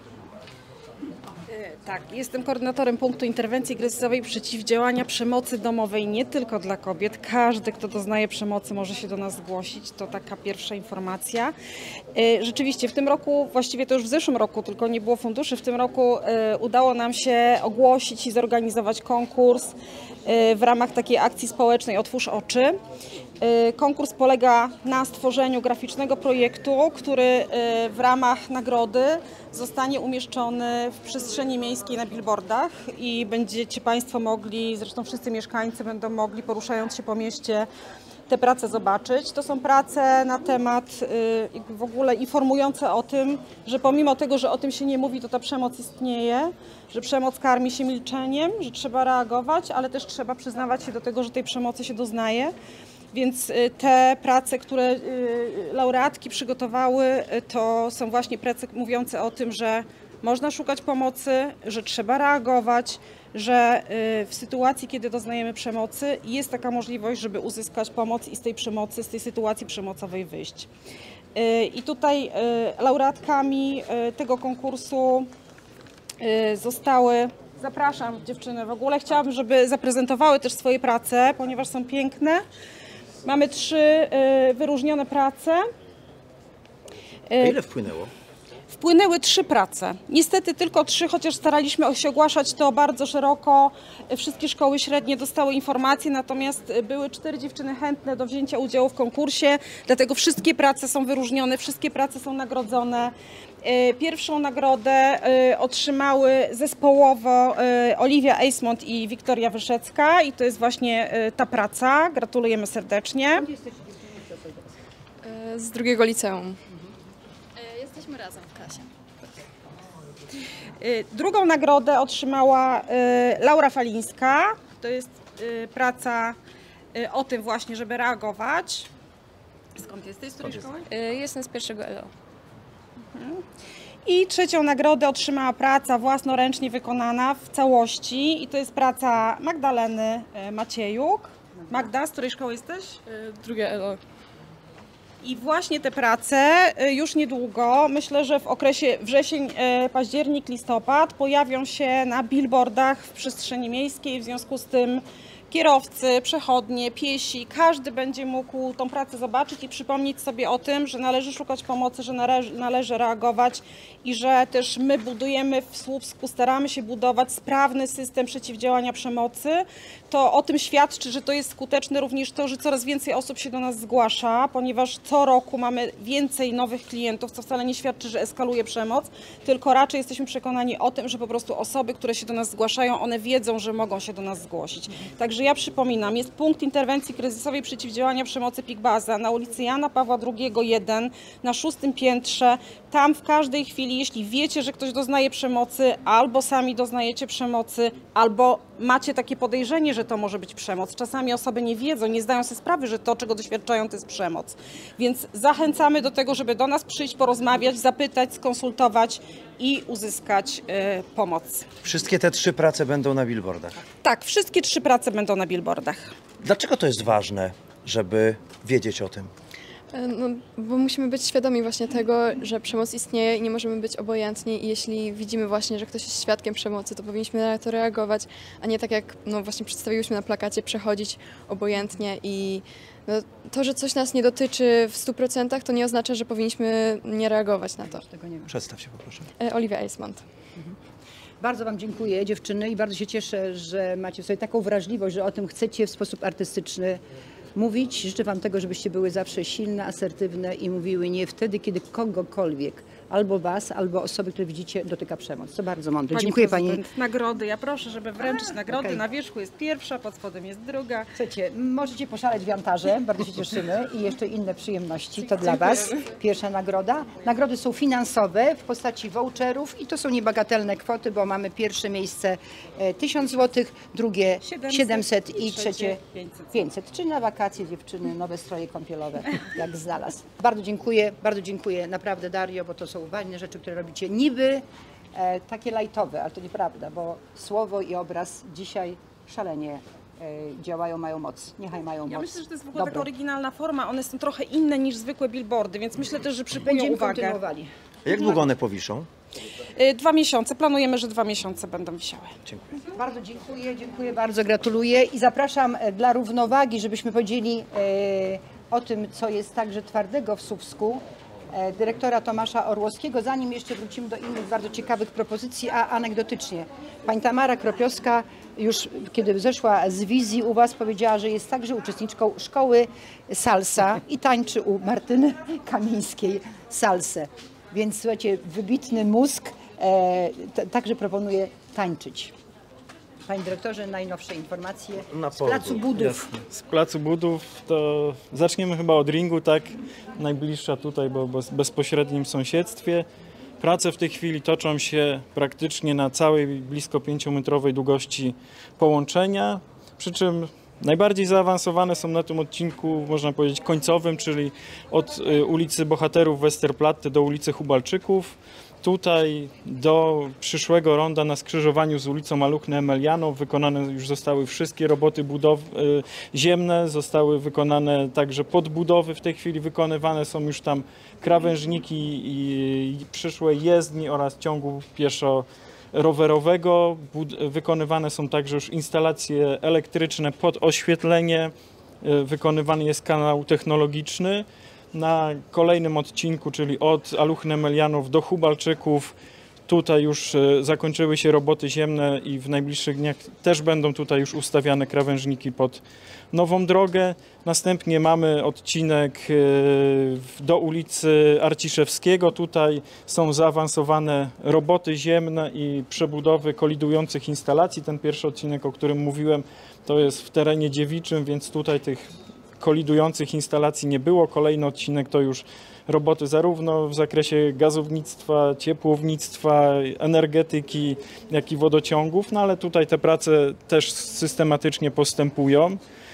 [SPEAKER 11] Tak, jestem koordynatorem punktu interwencji kryzysowej przeciwdziałania przemocy domowej nie tylko dla kobiet. Każdy, kto doznaje przemocy, może się do nas zgłosić. To taka pierwsza informacja. Rzeczywiście w tym roku, właściwie to już w zeszłym roku, tylko nie było funduszy, w tym roku udało nam się ogłosić i zorganizować konkurs w ramach takiej akcji społecznej Otwórz oczy. Konkurs polega na stworzeniu graficznego projektu, który w ramach nagrody zostanie umieszczony w przestrzeni miejskiej na billboardach i będziecie Państwo mogli, zresztą wszyscy mieszkańcy będą mogli, poruszając się po mieście, te prace zobaczyć. To są prace na temat w ogóle informujące o tym, że pomimo tego, że o tym się nie mówi, to ta przemoc istnieje, że przemoc karmi się milczeniem, że trzeba reagować, ale też trzeba przyznawać się do tego, że tej przemocy się doznaje. Więc te prace, które laureatki przygotowały, to są właśnie prace mówiące o tym, że można szukać pomocy, że trzeba reagować, że w sytuacji, kiedy doznajemy przemocy, jest taka możliwość, żeby uzyskać pomoc i z tej przemocy, z tej sytuacji przemocowej wyjść. I tutaj laureatkami tego konkursu zostały, zapraszam dziewczyny, w ogóle chciałabym, żeby zaprezentowały też swoje prace, ponieważ są piękne. Mamy trzy wyróżnione prace.
[SPEAKER 6] A ile wpłynęło?
[SPEAKER 11] Wpłynęły trzy prace. Niestety tylko trzy, chociaż staraliśmy się ogłaszać to bardzo szeroko. Wszystkie szkoły średnie dostały informacje, natomiast były cztery dziewczyny chętne do wzięcia udziału w konkursie, dlatego wszystkie prace są wyróżnione, wszystkie prace są nagrodzone. Pierwszą nagrodę otrzymały zespołowo Oliwia Eismont i Wiktoria Wyszecka i to jest właśnie ta praca. Gratulujemy serdecznie.
[SPEAKER 9] Z drugiego liceum. Jesteśmy razem w klasie.
[SPEAKER 11] Drugą nagrodę otrzymała Laura Falińska. To jest praca o tym właśnie, żeby reagować. Skąd jesteś? Z której szkoły?
[SPEAKER 9] Jestem z pierwszego L O.
[SPEAKER 11] I trzecią nagrodę otrzymała praca własnoręcznie wykonana w całości i to jest praca Magdaleny e, Maciejuk. Magda, z której szkoły jesteś?
[SPEAKER 9] Drugie L O.
[SPEAKER 11] I właśnie te prace y, już niedługo, myślę, że w okresie wrzesień, y, październik, listopad pojawią się na billboardach w przestrzeni miejskiej, w związku z tym kierowcy, przechodnie, piesi, każdy będzie mógł tą pracę zobaczyć i przypomnieć sobie o tym, że należy szukać pomocy, że należy, należy reagować i że też my budujemy w Słupsku, staramy się budować sprawny system przeciwdziałania przemocy. To o tym świadczy, że to jest skuteczne również to, że coraz więcej osób się do nas zgłasza, ponieważ co roku mamy więcej nowych klientów, co wcale nie świadczy, że eskaluje przemoc, tylko raczej jesteśmy przekonani o tym, że po prostu osoby, które się do nas zgłaszają, one wiedzą, że mogą się do nas zgłosić. Także ja przypominam, jest punkt interwencji kryzysowej przeciwdziałania przemocy PIK-Baza na ulicy Jana Pawła drugiego jeden na szóstym piętrze. Tam w każdej chwili, jeśli wiecie, że ktoś doznaje przemocy, albo sami doznajecie przemocy, albo macie takie podejrzenie, że to może być przemoc. Czasami osoby nie wiedzą, nie zdają sobie sprawy, że to, czego doświadczają, to jest przemoc. Więc zachęcamy do tego, żeby do nas przyjść, porozmawiać, zapytać, skonsultować i uzyskać y, pomoc.
[SPEAKER 6] Wszystkie te trzy prace będą na billboardach.
[SPEAKER 11] Tak, wszystkie trzy prace będą na billboardach.
[SPEAKER 6] Dlaczego to jest ważne, żeby wiedzieć o tym?
[SPEAKER 9] No, bo musimy być świadomi właśnie tego, że przemoc istnieje i nie możemy być obojętni i jeśli widzimy właśnie, że ktoś jest świadkiem przemocy, to powinniśmy na to reagować, a nie tak jak no właśnie przedstawiłyśmy na plakacie, przechodzić obojętnie i no, to, że coś nas nie dotyczy w stu procentach, to nie oznacza, że powinniśmy nie reagować na to.
[SPEAKER 6] Przedstaw się poproszę.
[SPEAKER 9] Oliwia Eismont.
[SPEAKER 1] Bardzo Wam dziękuję, dziewczyny, i bardzo się cieszę, że macie w sobie taką wrażliwość, że o tym chcecie w sposób artystyczny mówić. Życzę Wam tego, żebyście były zawsze silne, asertywne i mówiły nie wtedy, kiedy kogokolwiek, albo Was, albo osoby, które widzicie, dotyka przemoc. To bardzo mądre.
[SPEAKER 11] Pani
[SPEAKER 1] Dziękuję
[SPEAKER 11] prezydent,
[SPEAKER 1] Pani.
[SPEAKER 11] Nagrody. Ja proszę, żeby wręczyć
[SPEAKER 1] A,
[SPEAKER 11] nagrody.
[SPEAKER 1] okej.
[SPEAKER 11] Na wierzchu jest pierwsza, pod spodem jest druga.
[SPEAKER 1] Słuchajcie, możecie poszaleć w Jantarze, bardzo się cieszymy, i jeszcze inne przyjemności, to dla Was. Pierwsza nagroda. Nagrody są finansowe w postaci voucherów i to są niebagatelne kwoty, bo mamy pierwsze miejsce e, tysiąc złotych, drugie siedemset i trzecie pięćset. Czy na wakacje dziewczyny, nowe stroje kąpielowe, jak znalazł. Bardzo dziękuję, bardzo dziękuję naprawdę Dario, bo to są ważne rzeczy, które robicie niby e, takie lajtowe, ale to nieprawda, bo słowo i obraz dzisiaj szalenie e, działają, mają moc. Niechaj mają
[SPEAKER 11] Ja
[SPEAKER 1] moc.
[SPEAKER 11] myślę, że to jest w ogóle
[SPEAKER 1] Dobrą.
[SPEAKER 11] taka oryginalna forma. One są trochę inne niż zwykłe billboardy, więc myślę też, że przykują
[SPEAKER 1] Będziemy
[SPEAKER 11] uwagę.
[SPEAKER 1] kontynuowali.
[SPEAKER 6] Jak długo one powiszą?
[SPEAKER 11] Y, Dwa miesiące. Planujemy, że dwa miesiące będą wisiały.
[SPEAKER 6] Dziękuję.
[SPEAKER 1] Bardzo dziękuję, dziękuję bardzo, gratuluję i zapraszam e, dla równowagi, żebyśmy powiedzieli e, o tym, co jest także twardego w Słupsku, e, dyrektora Tomasza Orłowskiego, zanim jeszcze wrócimy do innych bardzo ciekawych propozycji, a anegdotycznie. Pani Tamara Kropiowska już kiedy zeszła z wizji u Was, powiedziała, że jest także uczestniczką szkoły salsa i tańczy u Martyny Kamińskiej salsę. Więc słuchajcie, wybitny mózg e, t, także proponuje tańczyć. Panie dyrektorze, najnowsze informacje
[SPEAKER 6] Na
[SPEAKER 1] z
[SPEAKER 6] polu.
[SPEAKER 1] Placu Budów.
[SPEAKER 12] Jasne. Z Placu Budów to zaczniemy chyba od ringu, tak? Najbliższa tutaj, bo bo w bezpośrednim sąsiedztwie. Prace w tej chwili toczą się praktycznie na całej blisko pięciometrowej długości połączenia, przy czym najbardziej zaawansowane są na tym odcinku, można powiedzieć, końcowym, czyli od y, ulicy Bohaterów Westerplatte do ulicy Hubalczyków. Tutaj do przyszłego ronda na skrzyżowaniu z ulicą Aluchny Emelianów wykonane już zostały wszystkie roboty budow y, ziemne, zostały wykonane także podbudowy. W tej chwili wykonywane są już tam krawężniki i, i przyszłe jezdni oraz ciągu pieszo rowerowego. Bud- wykonywane są także już instalacje elektryczne pod oświetlenie. Y, Wykonywany jest kanał technologiczny. Na kolejnym odcinku, czyli od Aluchny Emelianów do Hubalczyków, tutaj już e, zakończyły się roboty ziemne i w najbliższych dniach też będą tutaj już ustawiane krawężniki pod nową drogę. Następnie mamy odcinek e, w- do ulicy Arciszewskiego. Tutaj są zaawansowane roboty ziemne i przebudowy kolidujących instalacji. Ten pierwszy odcinek, o którym mówiłem, to jest w terenie dziewiczym, więc tutaj tych kolidujących instalacji nie było. Kolejny odcinek to już roboty zarówno w zakresie gazownictwa, ciepłownictwa, energetyki, jak i wodociągów, no ale tutaj te prace też systematycznie postępują.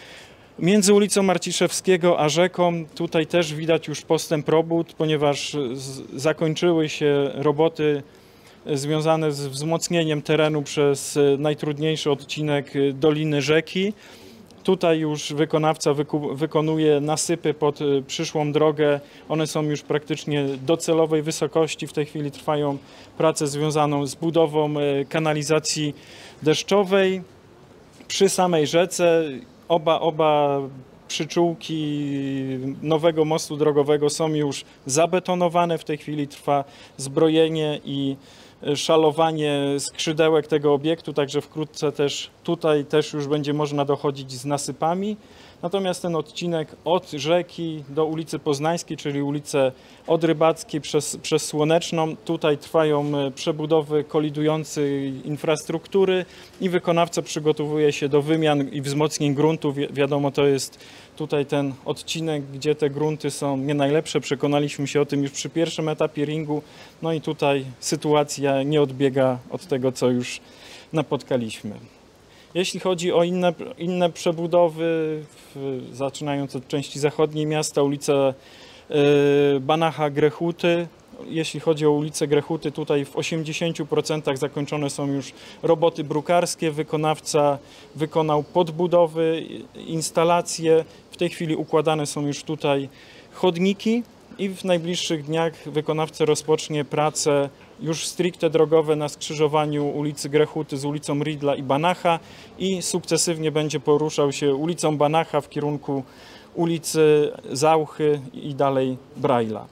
[SPEAKER 12] Między ulicą Marciszewskiego a rzeką tutaj też widać już postęp robót, ponieważ z, zakończyły się roboty związane z wzmocnieniem terenu przez najtrudniejszy odcinek Doliny Rzeki. Tutaj już wykonawca wyku, wykonuje nasypy pod przyszłą drogę. One są już praktycznie docelowej wysokości. W tej chwili trwają prace związane z budową kanalizacji deszczowej. Przy samej rzece oba, oba przyczółki nowego mostu drogowego są już zabetonowane. W tej chwili trwa zbrojenie i szalowanie skrzydełek tego obiektu, także wkrótce też tutaj też już będzie można dochodzić z nasypami. Natomiast ten odcinek od rzeki do ulicy Poznańskiej, czyli ulicę od Rybackiej przez, przez Słoneczną, tutaj trwają przebudowy kolidującej infrastruktury i wykonawca przygotowuje się do wymian i wzmocnień gruntów. Wi wiadomo, to jest tutaj ten odcinek, gdzie te grunty są nie najlepsze. Przekonaliśmy się o tym już przy pierwszym etapie ringu. No i tutaj sytuacja nie odbiega od tego, co już napotkaliśmy. Jeśli chodzi o inne, inne przebudowy, w, zaczynając od części zachodniej miasta, ulica y, Banacha Grechuty. Jeśli chodzi o ulicę Grechuty, tutaj w osiemdziesięciu procentach zakończone są już roboty brukarskie. Wykonawca wykonał podbudowy, instalacje. W tej chwili układane są już tutaj chodniki i w najbliższych dniach wykonawca rozpocznie pracę już stricte drogowe na skrzyżowaniu ulicy Grechuty z ulicą Ridla i Banacha i sukcesywnie będzie poruszał się ulicą Banacha w kierunku ulicy Zauchy i dalej Brajla.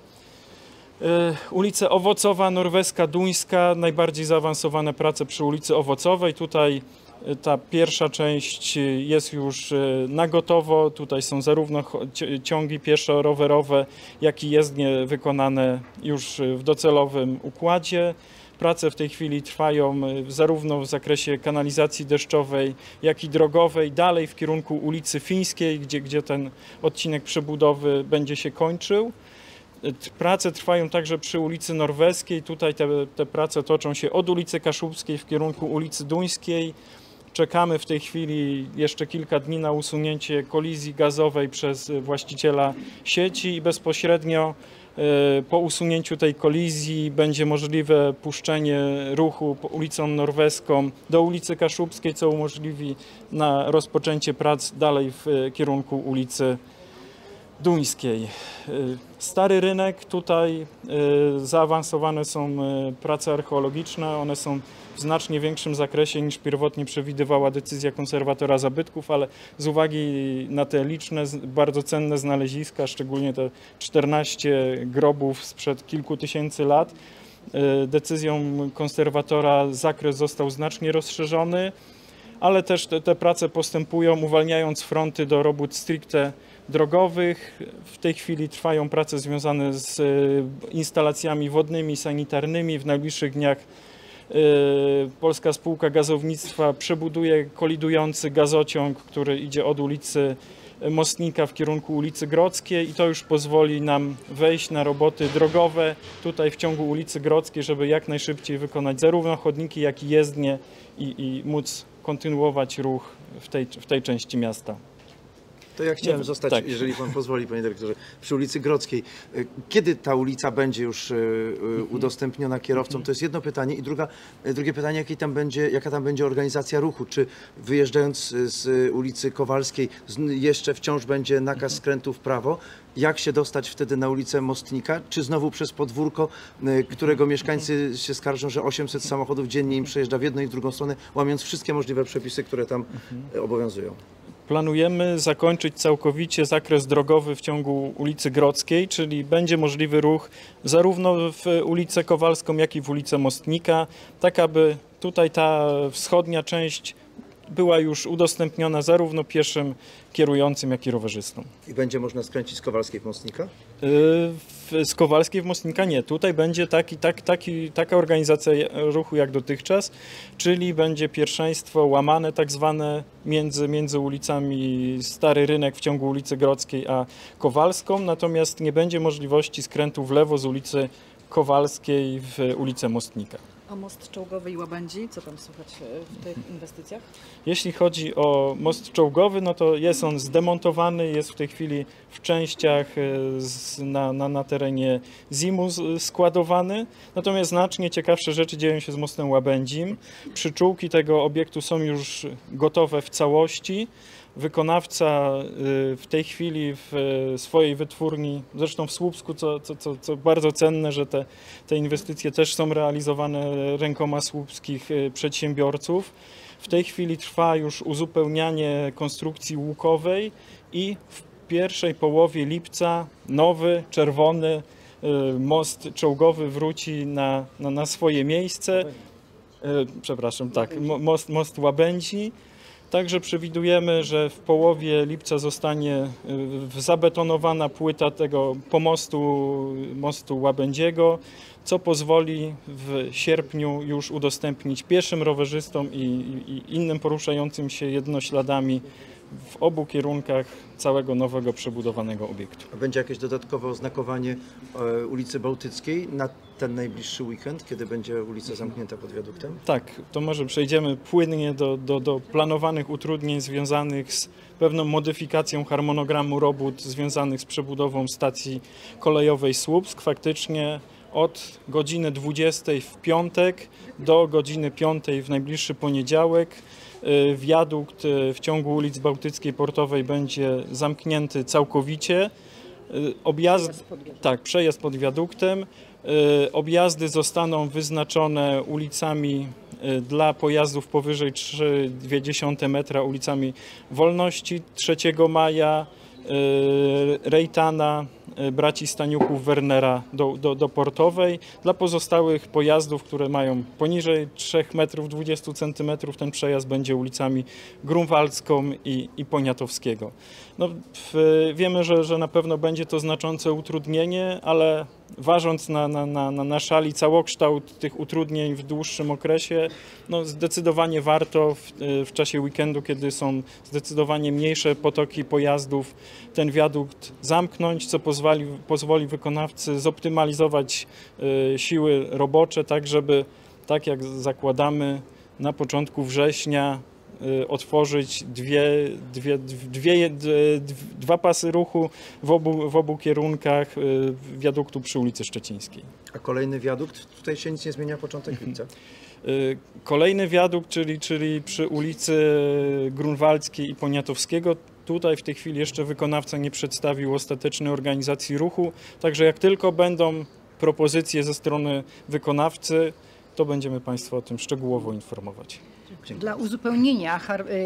[SPEAKER 12] Ulice Owocowa, Norweska, Duńska, najbardziej zaawansowane prace przy ulicy Owocowej. Tutaj ta pierwsza część jest już na gotowo. Tutaj są zarówno ciągi pieszo-rowerowe, jak i jezdnie wykonane już w docelowym układzie. Prace w tej chwili trwają zarówno w zakresie kanalizacji deszczowej, jak i drogowej, dalej w kierunku ulicy Fińskiej, gdzie, gdzie ten odcinek przebudowy będzie się kończył. Prace trwają także przy ulicy Norweskiej. Tutaj te, te prace toczą się od ulicy Kaszubskiej w kierunku ulicy Duńskiej. Czekamy w tej chwili jeszcze kilka dni na usunięcie kolizji gazowej przez właściciela sieci i bezpośrednio po usunięciu tej kolizji będzie możliwe puszczenie ruchu ulicą Norweską do ulicy Kaszubskiej, co umożliwi na rozpoczęcie prac dalej w kierunku ulicy Duńskiej. Stary Rynek, tutaj zaawansowane są prace archeologiczne, one są w znacznie większym zakresie niż pierwotnie przewidywała decyzja konserwatora zabytków, ale z uwagi na te liczne, bardzo cenne znaleziska, szczególnie te czternaście grobów sprzed kilku tysięcy lat, decyzją konserwatora zakres został znacznie rozszerzony, ale też te, te prace postępują, uwalniając fronty do robót stricte drogowych. W tej chwili trwają prace związane z instalacjami wodnymi, sanitarnymi. W najbliższych dniach Polska Spółka Gazownictwa przebuduje kolidujący gazociąg, który idzie od ulicy Mostnika w kierunku ulicy Grodzkiej i to już pozwoli nam wejść na roboty drogowe tutaj w ciągu ulicy Grodzkiej, żeby jak najszybciej wykonać zarówno chodniki, jak i jezdnie i, i móc kontynuować ruch w tej, w tej części miasta.
[SPEAKER 6] To ja chciałem zostać, tak. jeżeli pan pozwoli, panie dyrektorze, przy ulicy Grodzkiej. Kiedy ta ulica będzie już udostępniona kierowcom? To jest jedno pytanie. I druga, drugie pytanie, jakiej tam będzie, jaka tam będzie organizacja ruchu? Czy wyjeżdżając z ulicy Kowalskiej jeszcze wciąż będzie nakaz skrętu w prawo? Jak się dostać wtedy na ulicę Mostnika? Czy znowu przez podwórko, którego mieszkańcy się skarżą, że osiemset samochodów dziennie im przejeżdża w jedną i w drugą stronę, łamiąc wszystkie możliwe przepisy, które tam obowiązują?
[SPEAKER 12] Planujemy zakończyć całkowicie zakres drogowy w ciągu ulicy Grodzkiej, czyli będzie możliwy ruch zarówno w ulicę Kowalską, jak i w ulicę Mostnika, tak aby tutaj ta wschodnia część była już udostępniona zarówno pieszym kierującym, jak i rowerzystom.
[SPEAKER 6] I będzie można skręcić z Kowalskiej w Mostnika?
[SPEAKER 12] Yy, z Kowalskiej w Mostnika nie. Tutaj będzie taki, tak, taki, taka organizacja ruchu jak dotychczas, czyli będzie pierwszeństwo łamane tak zwane między, między ulicami Stary Rynek w ciągu ulicy Grodzkiej a Kowalską, natomiast nie będzie możliwości skrętu w lewo z ulicy Kowalskiej w ulicę Mostnika.
[SPEAKER 13] A most czołgowy i Łabędzi, co tam słychać w tych inwestycjach?
[SPEAKER 12] Jeśli chodzi o most czołgowy, no to jest on zdemontowany, jest w tej chwili w częściach z, na, na, na terenie zimu składowany. Natomiast znacznie ciekawsze rzeczy dzieją się z mostem Łabędzim. Przyczółki tego obiektu są już gotowe w całości. Wykonawca w tej chwili w swojej wytwórni, zresztą w Słupsku, co, co, co, co bardzo cenne, że te, te inwestycje też są realizowane rękoma słupskich przedsiębiorców. W tej chwili trwa już uzupełnianie konstrukcji łukowej i w pierwszej połowie lipca nowy, czerwony most czołgowy wróci na, na, na swoje miejsce. Przepraszam, tak, most, most Łabędzi. Także przewidujemy, że w połowie lipca zostanie zabetonowana płyta tego pomostu mostu Łabędziego, co pozwoli w sierpniu już udostępnić pieszym, rowerzystom i, i innym poruszającym się jednośladami w obu kierunkach całego nowego przebudowanego obiektu.
[SPEAKER 6] A będzie jakieś dodatkowe oznakowanie e, ulicy Bałtyckiej na ten najbliższy weekend, kiedy będzie ulica zamknięta pod wiaduktem?
[SPEAKER 12] Tak, to może przejdziemy płynnie do, do, do planowanych utrudnień związanych z pewną modyfikacją harmonogramu robót związanych z przebudową stacji kolejowej Słupsk. Faktycznie od godziny dwudziestej w piątek do godziny piątej w najbliższy poniedziałek wiadukt w ciągu ulic Bałtyckiej Portowej będzie zamknięty całkowicie. Objazd, tak, przejazd pod wiaduktem. Objazdy zostaną wyznaczone ulicami dla pojazdów powyżej trzy przecinek dwa metra, ulicami Wolności, trzeciego maja, Rejtana, braci Staniuków, Wernera do, do, do Portowej. Dla pozostałych pojazdów, które mają poniżej trzy metry dwadzieścia centymetrów, ten przejazd będzie ulicami Grunwaldzką i, i Poniatowskiego. No, w, wiemy, że, że na pewno będzie to znaczące utrudnienie, ale ważąc na, na, na, na szali całokształt tych utrudnień w dłuższym okresie, no zdecydowanie warto w, w czasie weekendu, kiedy są zdecydowanie mniejsze potoki pojazdów, ten wiadukt zamknąć, co pozwoli, pozwoli wykonawcy zoptymalizować y, siły robocze, tak żeby, tak jak zakładamy, na początku września y, otworzyć dwie, dwie, dwie, dwie, dwa pasy ruchu w obu, w obu kierunkach y, wiaduktu przy ulicy Szczecińskiej.
[SPEAKER 6] A kolejny wiadukt? Tutaj się nic nie zmienia, początek lipca.
[SPEAKER 12] Y, kolejny wiadukt, czyli, czyli przy ulicy Grunwaldzkiej i Poniatowskiego. Tutaj w tej chwili jeszcze wykonawca nie przedstawił ostatecznej organizacji ruchu, także jak tylko będą propozycje ze strony wykonawcy, to będziemy Państwa o tym szczegółowo informować.
[SPEAKER 1] Dla uzupełnienia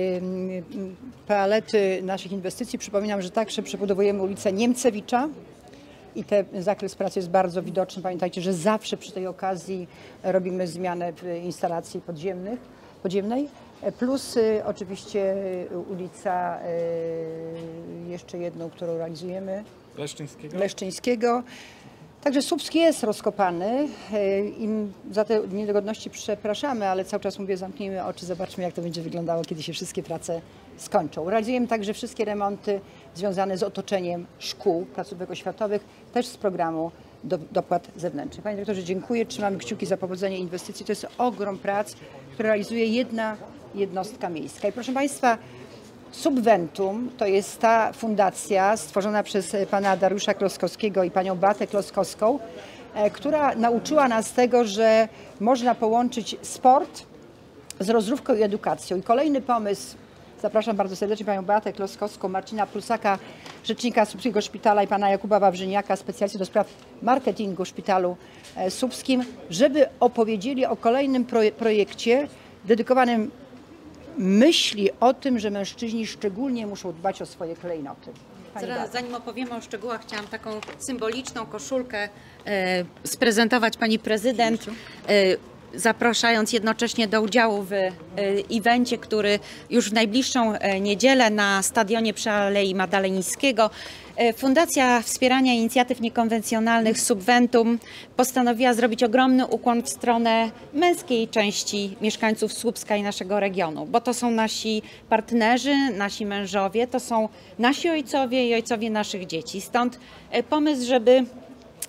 [SPEAKER 1] palety naszych inwestycji przypominam, że także przebudowujemy ulicę Niemcewicza i ten zakres pracy jest bardzo widoczny. Pamiętajcie, że zawsze przy tej okazji robimy zmianę w instalacji podziemnych, podziemnej. Plus y, oczywiście ulica, y, jeszcze jedną, którą realizujemy,
[SPEAKER 12] Leszczyńskiego.
[SPEAKER 1] Leszczyńskiego. Także Słupsk jest rozkopany y, i za te niedogodności przepraszamy, ale cały czas mówię, zamknijmy oczy, zobaczmy, jak to będzie wyglądało, kiedy się wszystkie prace skończą. Realizujemy także wszystkie remonty związane z otoczeniem szkół, placówek oświatowych, też z programu do, dopłat zewnętrznych. Panie dyrektorze, dziękuję, trzymamy kciuki za powodzenie inwestycji. To jest ogrom prac, które realizuje jedna jednostka miejska. I proszę Państwa, Subventum to jest ta fundacja stworzona przez pana Dariusza Kloskowskiego i panią Beatę Kloskowską, która nauczyła nas tego, że można połączyć sport z rozrywką i edukacją. I kolejny pomysł, zapraszam bardzo serdecznie panią Beatę Kloskowską, Marcina Prusaka, rzecznika Słupskiego Szpitala i pana Jakuba Wawrzyniaka, specjalisty do spraw marketingu w Szpitalu Słupskim, żeby opowiedzieli o kolejnym projekcie dedykowanym myśli o tym, że mężczyźni szczególnie muszą dbać o swoje klejnoty.
[SPEAKER 14] Zaraz, zanim opowiemy o szczegółach, chciałam taką symboliczną koszulkę e, sprezentować pani prezydent, e, zapraszając jednocześnie do udziału w e, evencie, który już w najbliższą e, niedzielę na stadionie przy Alei Madaleńskiego. Fundacja Wspierania Inicjatyw Niekonwencjonalnych Subventum postanowiła zrobić ogromny ukłon w stronę męskiej części mieszkańców Słupska i naszego regionu, bo to są nasi partnerzy, nasi mężowie, to są nasi ojcowie i ojcowie naszych dzieci. Stąd pomysł, żeby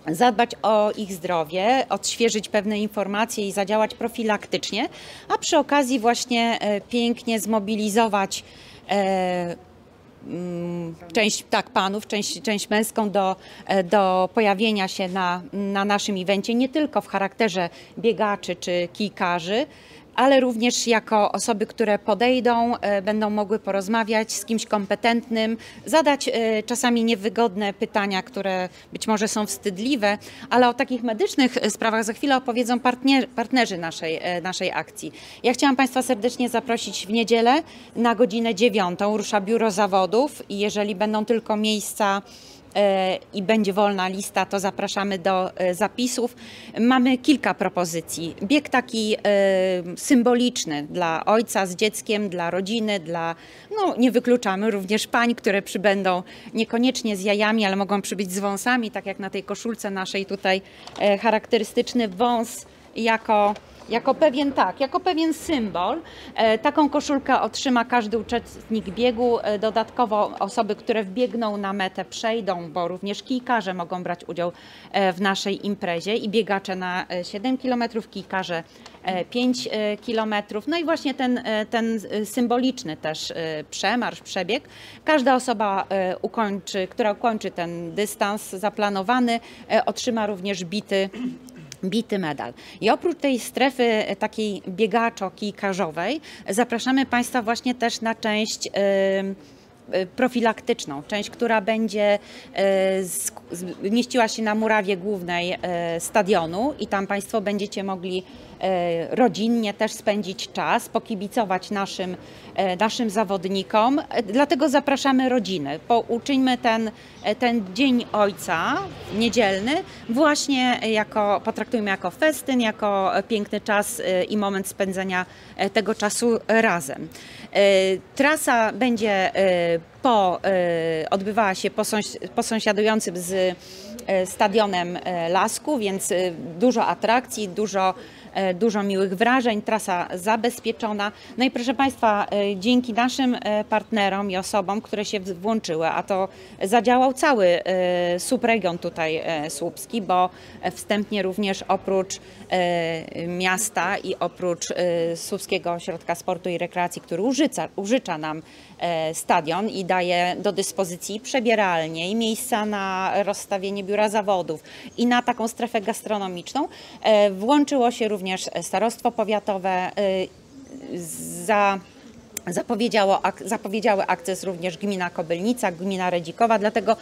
[SPEAKER 14] zadbać o ich zdrowie, odświeżyć pewne informacje i zadziałać profilaktycznie, a przy okazji właśnie pięknie zmobilizować część tak, panów, część, część męską do, do pojawienia się na, na naszym evencie, nie tylko w charakterze biegaczy czy kijkarzy, ale również jako osoby, które podejdą, będą mogły porozmawiać z kimś kompetentnym, zadać czasami niewygodne pytania, które być może są wstydliwe, ale o takich medycznych sprawach za chwilę opowiedzą partner, partnerzy naszej, naszej akcji. Ja chciałam Państwa serdecznie zaprosić w niedzielę na godzinę dziewiątą. Rusza biuro zawodów i jeżeli będą tylko miejsca i będzie wolna lista, to zapraszamy do zapisów. Mamy kilka propozycji. Bieg taki symboliczny dla ojca z dzieckiem, dla rodziny, dla, no nie wykluczamy również pań, które przybędą niekoniecznie z jajami, ale mogą przybyć z wąsami, tak jak na tej koszulce naszej tutaj charakterystyczny wąs jako Jako pewien tak, jako pewien symbol. E, taką koszulkę otrzyma każdy uczestnik biegu. E, dodatkowo osoby, które wbiegną na metę, przejdą, bo również kijkarze mogą brać udział e, w naszej imprezie i biegacze na siedem kilometrów, kijkarze e, pięć kilometrów. No i właśnie ten, ten symboliczny też e, przemarsz, przebieg. Każda osoba, e, ukończy, która ukończy ten dystans zaplanowany, e, otrzyma również bity bity medal. I oprócz tej strefy takiej biegaczo-kijkarzowej zapraszamy Państwa właśnie też na część y, profilaktyczną, część, która będzie y, mieściła się na murawie głównej y, stadionu i tam Państwo będziecie mogli y, rodzinnie też spędzić czas, pokibicować naszym, y, naszym zawodnikom. Dlatego zapraszamy rodziny. Uczyńmy ten, ten Dzień Ojca niedzielny właśnie jako, potraktujmy jako festyn, jako piękny czas y, i moment spędzenia tego czasu razem. Y, trasa będzie y, po, y, odbywała się po, sąsi po sąsiadującym z y, stadionem y, Lasku, więc y, dużo atrakcji, dużo, y, dużo miłych wrażeń, trasa zabezpieczona. No i proszę Państwa, y, dzięki naszym y, partnerom i osobom, które się włączyły, a to zadziałał cały y, subregion tutaj y, słupski, bo wstępnie również oprócz y, miasta i oprócz y, Słupskiego Ośrodka Sportu i Rekreacji, który użycza, użycza nam y, stadion i daje do dyspozycji przebieralnie i miejsca na rozstawienie biura zawodów i na taką strefę gastronomiczną. Włączyło się również starostwo powiatowe, za zapowiedziało, zapowiedziały akces również gmina Kobylnica, gmina Redzikowa, dlatego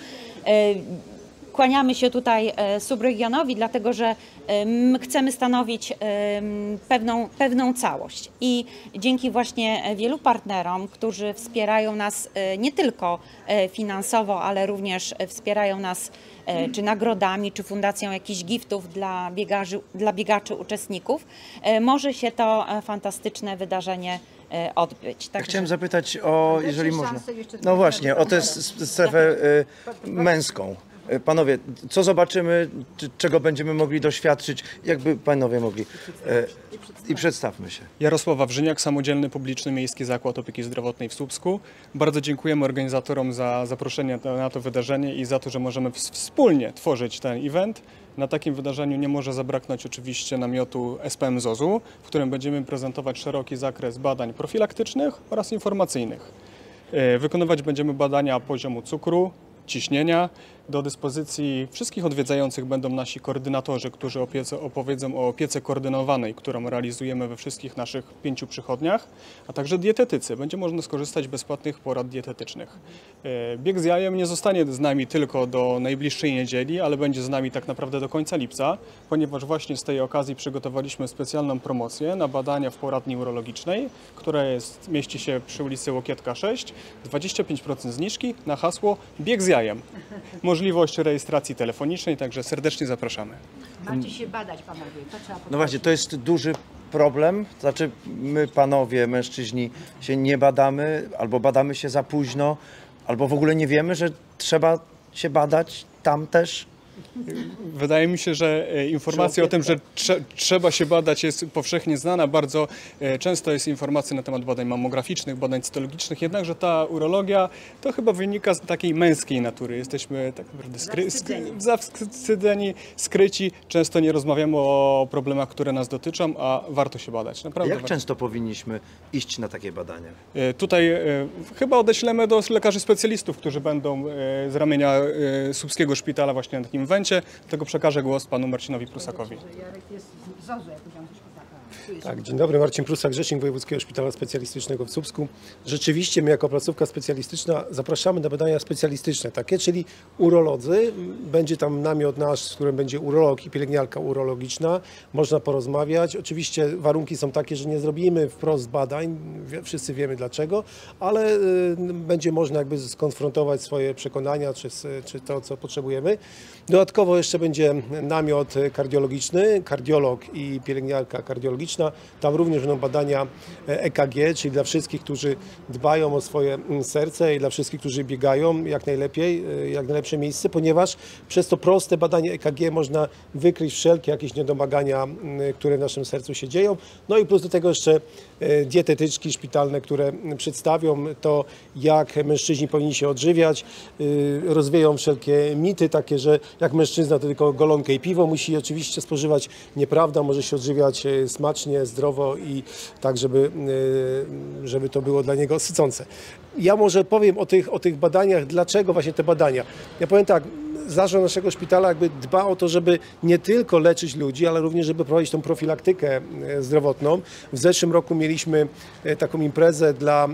[SPEAKER 14] kłaniamy się tutaj subregionowi, dlatego że chcemy stanowić pewną, pewną całość i dzięki właśnie wielu partnerom, którzy wspierają nas nie tylko finansowo, ale również wspierają nas czy nagrodami, czy fundacją jakichś giftów dla biegaczy, dla biegaczy uczestników, może się to fantastyczne wydarzenie odbyć.
[SPEAKER 6] Tak, ja chciałem zapytać o, jeżeli można, no właśnie, o tę strefę męską. Panowie, co zobaczymy, czego będziemy mogli doświadczyć, jakby panowie mogli. E, I przedstawmy się.
[SPEAKER 15] Jarosław Wawrzyniak, Samodzielny Publiczny Miejski Zakład Opieki Zdrowotnej w Słupsku. Bardzo dziękujemy organizatorom za zaproszenie na to wydarzenie i za to, że możemy wspólnie tworzyć ten event. Na takim wydarzeniu nie może zabraknąć oczywiście namiotu S P M Z O Z-u, w którym będziemy prezentować szeroki zakres badań profilaktycznych oraz informacyjnych. Wykonywać będziemy badania poziomu cukru, ciśnienia. Do dyspozycji wszystkich odwiedzających będą nasi koordynatorzy, którzy opiece, opowiedzą o opiece koordynowanej, którą realizujemy we wszystkich naszych pięciu przychodniach, a także dietetycy. Będzie można skorzystać z bezpłatnych porad dietetycznych. Bieg z jajem nie zostanie z nami tylko do najbliższej niedzieli, ale będzie z nami tak naprawdę do końca lipca, ponieważ właśnie z tej okazji przygotowaliśmy specjalną promocję na badania w poradni urologicznej, która jest, mieści się przy ulicy Łokietka sześć, dwadzieścia pięć procent zniżki na hasło Bieg z jajem. Możliwość rejestracji telefonicznej, także serdecznie zapraszamy.
[SPEAKER 1] Macie się badać, panowie. To trzeba
[SPEAKER 6] no właśnie, to jest duży problem. Znaczy my, panowie, mężczyźni, się nie badamy, albo badamy się za późno, albo w ogóle nie wiemy, że trzeba się badać tam też.
[SPEAKER 15] Wydaje mi się, że e, informacja o tym, że trze trzeba się badać, jest powszechnie znana. Bardzo e, często jest informacja na temat badań mammograficznych, badań cytologicznych, jednakże ta urologia to chyba wynika z takiej męskiej natury. Jesteśmy tak naprawdę skry sk zawstydzeni, skryci. Często nie rozmawiamy o problemach, które nas dotyczą, a warto się badać. Naprawdę
[SPEAKER 6] Jak
[SPEAKER 15] warto.
[SPEAKER 6] często powinniśmy iść na takie badania?
[SPEAKER 15] E, Tutaj e, chyba odeślemy do lekarzy specjalistów, którzy będą e, z ramienia e, Słupskiego Szpitala właśnie na takim wencie. Tego przekażę głos panu Marcinowi Prusakowi.
[SPEAKER 16] Tak, dzień dobry, Marcin Prusak, rzecznik Wojewódzkiego Szpitala Specjalistycznego w Słupsku. Rzeczywiście my jako placówka specjalistyczna zapraszamy na badania specjalistyczne takie, czyli urolodzy. Będzie tam namiot nasz, w którym będzie urolog i pielęgniarka urologiczna. Można porozmawiać. Oczywiście warunki są takie, że nie zrobimy wprost badań, wszyscy wiemy dlaczego, ale y, będzie można jakby skonfrontować swoje przekonania, czy, czy to, co potrzebujemy. Dodatkowo jeszcze będzie namiot kardiologiczny, kardiolog i pielęgniarka kardiologiczna. Tam również będą badania E K G, czyli dla wszystkich, którzy dbają o swoje serce i dla wszystkich, którzy biegają jak najlepiej, jak najlepsze miejsce, ponieważ przez to proste badanie E K G można wykryć wszelkie jakieś niedomagania, które w naszym sercu się dzieją. No i plus do tego jeszcze dietetyczki szpitalne, które przedstawią to, jak mężczyźni powinni się odżywiać, rozwieją wszelkie mity takie, że jak mężczyzna to tylko golonkę i piwo musi oczywiście spożywać. Nieprawda, może się odżywiać smacznie, zdrowo i tak, żeby, żeby to było dla niego sycące. Ja może powiem o tych, o tych badaniach, dlaczego właśnie te badania. Ja powiem tak, zarząd naszego szpitala jakby dba o to, żeby nie tylko leczyć ludzi, ale również, żeby prowadzić tą profilaktykę zdrowotną. W zeszłym roku mieliśmy taką imprezę dla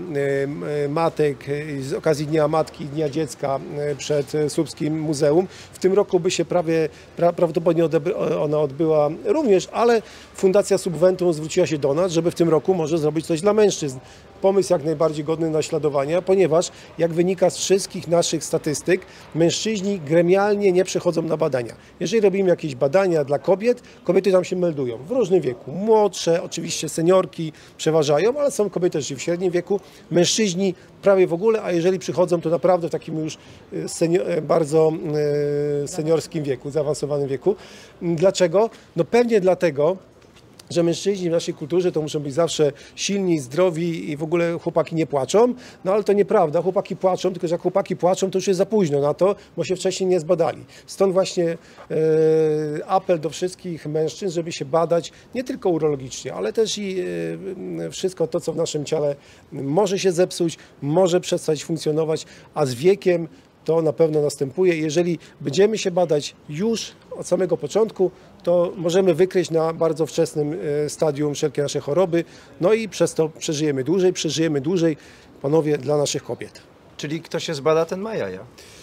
[SPEAKER 16] matek z okazji Dnia Matki i Dnia Dziecka przed Słupskim Muzeum. W tym roku by się prawie, pra, prawdopodobnie ona odbyła również, ale Fundacja Subventum zwróciła się do nas, żeby w tym roku może zrobić coś dla mężczyzn. Pomysł jak najbardziej godny naśladowania, ponieważ jak wynika z wszystkich naszych statystyk, mężczyźni gremialnie nie przechodzą na badania. Jeżeli robimy jakieś badania dla kobiet, kobiety tam się meldują w różnym wieku. Młodsze, oczywiście seniorki przeważają, ale są kobiety też i w średnim wieku. Mężczyźni prawie w ogóle, a jeżeli przychodzą, to naprawdę w takim już senior, bardzo seniorskim wieku, zaawansowanym wieku. Dlaczego? No pewnie dlatego, że mężczyźni w naszej kulturze to muszą być zawsze silni, zdrowi i w ogóle chłopaki nie płaczą, no ale to nieprawda, chłopaki płaczą, tylko że jak chłopaki płaczą, to już jest za późno na to, bo się wcześniej nie zbadali. Stąd właśnie e, apel do wszystkich mężczyzn, żeby się badać nie tylko urologicznie, ale też i e, wszystko to, co w naszym ciele może się zepsuć, może przestać funkcjonować, a z wiekiem to na pewno następuje. Jeżeli będziemy się badać już od samego początku, to możemy wykryć na bardzo wczesnym stadium wszelkie nasze choroby, no i przez to przeżyjemy dłużej, przeżyjemy dłużej, panowie, dla naszych kobiet.
[SPEAKER 6] Czyli kto się zbada, ten ma jaja.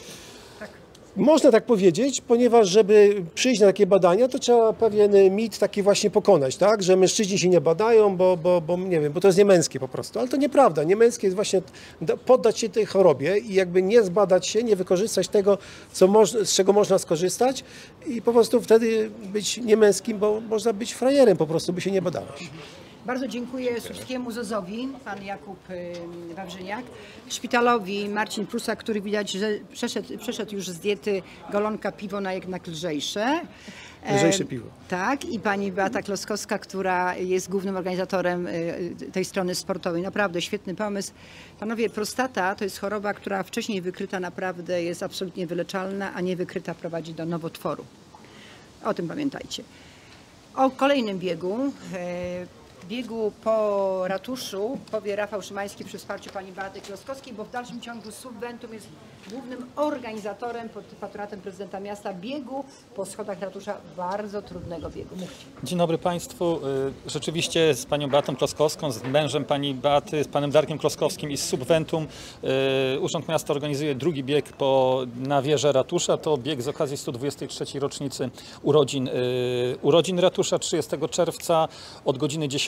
[SPEAKER 16] Można tak powiedzieć, ponieważ żeby przyjść na takie badania, to trzeba pewien mit taki właśnie pokonać, tak? Że mężczyźni się nie badają, bo, bo, bo nie wiem, bo to jest niemęskie po prostu. Ale to nieprawda. Niemęskie jest właśnie poddać się tej chorobie i jakby nie zbadać się, nie wykorzystać tego, co moż, z czego można skorzystać i po prostu wtedy być niemęskim, bo można być frajerem po prostu, by się nie badałeś.
[SPEAKER 1] Bardzo dziękuję Słupskiemu ZOZ-owi, pan Jakub Wawrzyniak, szpitalowi Marcin Prusak, który widać, że przeszedł, przeszedł już z diety golonka piwo na jednak lżejsze.
[SPEAKER 16] Lżejsze piwo.
[SPEAKER 1] Tak, i pani Beata Kloskowska, która jest głównym organizatorem tej strony sportowej. Naprawdę świetny pomysł. Panowie, prostata to jest choroba, która wcześniej wykryta naprawdę jest absolutnie wyleczalna, a nie wykryta prowadzi do nowotworu. O tym pamiętajcie. O kolejnym biegu. biegu po ratuszu powie Rafał Szymański przy wsparciu pani Beaty Kloskowskiej, bo w dalszym ciągu Subventum jest głównym organizatorem pod patronatem prezydenta miasta biegu po schodach ratusza, bardzo trudnego biegu. Mówcie.
[SPEAKER 17] Dzień dobry Państwu. Rzeczywiście z panią Beatą Kloskowską, z mężem pani Beaty, z panem Darkiem Kloskowskim i z Subventum Urząd Miasta organizuje drugi bieg po, na wieżę ratusza. To bieg z okazji sto dwudziestej trzeciej rocznicy urodzin, urodzin ratusza trzydziestego czerwca od godziny dziesiątej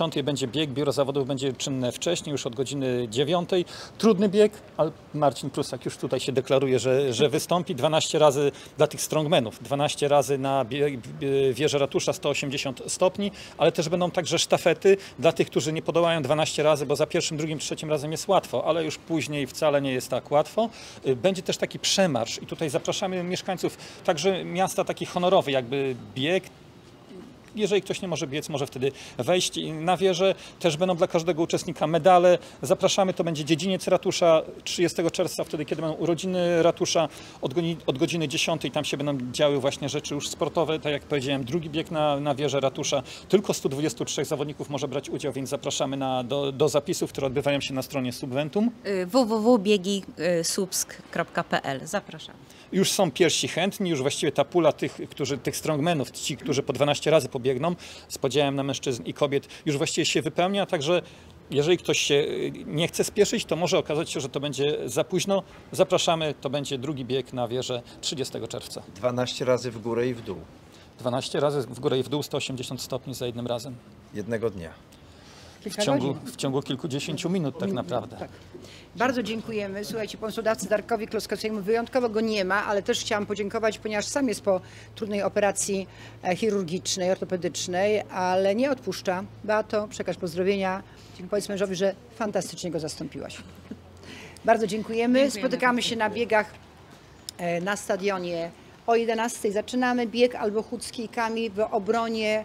[SPEAKER 17] dziesiątej będzie bieg, biuro zawodów będzie czynne wcześniej, już od godziny dziewiątej. Trudny bieg, ale Marcin Prusak już tutaj się deklaruje, że, że wystąpi dwanaście razy dla tych strongmenów, dwanaście razy na bieg, wieżę ratusza sto osiemdziesiąt stopni, ale też będą także sztafety dla tych, którzy nie podołają dwanaście razy, bo za pierwszym, drugim, trzecim razem jest łatwo, ale już później wcale nie jest tak łatwo. Będzie też taki przemarsz i tutaj zapraszamy mieszkańców także miasta, taki honorowy jakby bieg. Jeżeli ktoś nie może biec, może wtedy wejść na wieżę. Też będą dla każdego uczestnika medale. Zapraszamy, to będzie dziedziniec ratusza trzydziestego czerwca, wtedy kiedy będą urodziny ratusza od godziny, od godziny dziesiątej. Tam się będą działy właśnie rzeczy już sportowe. Tak jak powiedziałem, drugi bieg na, na wieżę ratusza. Tylko stu dwudziestu trzech zawodników może brać udział, więc zapraszamy na, do, do zapisów, które odbywają się na stronie Subventum.
[SPEAKER 14] w w w kropka biegi subsk kropka p l. Zapraszam.
[SPEAKER 17] Już są pierwsi chętni, już właściwie ta pula tych, którzy, tych strongmenów, ci, którzy po dwanaście razy pobiegną z podziałem na mężczyzn i kobiet, już właściwie się wypełnia, także jeżeli ktoś się nie chce spieszyć, to może okazać się, że to będzie za późno. Zapraszamy, to będzie drugi bieg na wieżę trzydziestego czerwca.
[SPEAKER 6] dwanaście razy w górę i w dół.
[SPEAKER 17] dwanaście razy w górę i w dół, sto osiemdziesiąt stopni za jednym razem.
[SPEAKER 6] Jednego dnia.
[SPEAKER 17] W ciągu, w ciągu kilkudziesięciu minut tak naprawdę.
[SPEAKER 1] Tak. Bardzo dziękujemy. Słuchajcie, pomysłodawcy Darkowi Kloskowskiemu wyjątkowo go nie ma, ale też chciałam podziękować, ponieważ sam jest po trudnej operacji chirurgicznej, ortopedycznej, ale nie odpuszcza. Beato, przekaż pozdrowienia. Powiedz mężowi, że fantastycznie go zastąpiłaś. Bardzo dziękujemy.
[SPEAKER 14] Dziękujemy.
[SPEAKER 1] Spotykamy się na biegach na stadionie o jedenastej. Zaczynamy bieg albochódzkijkami w obronie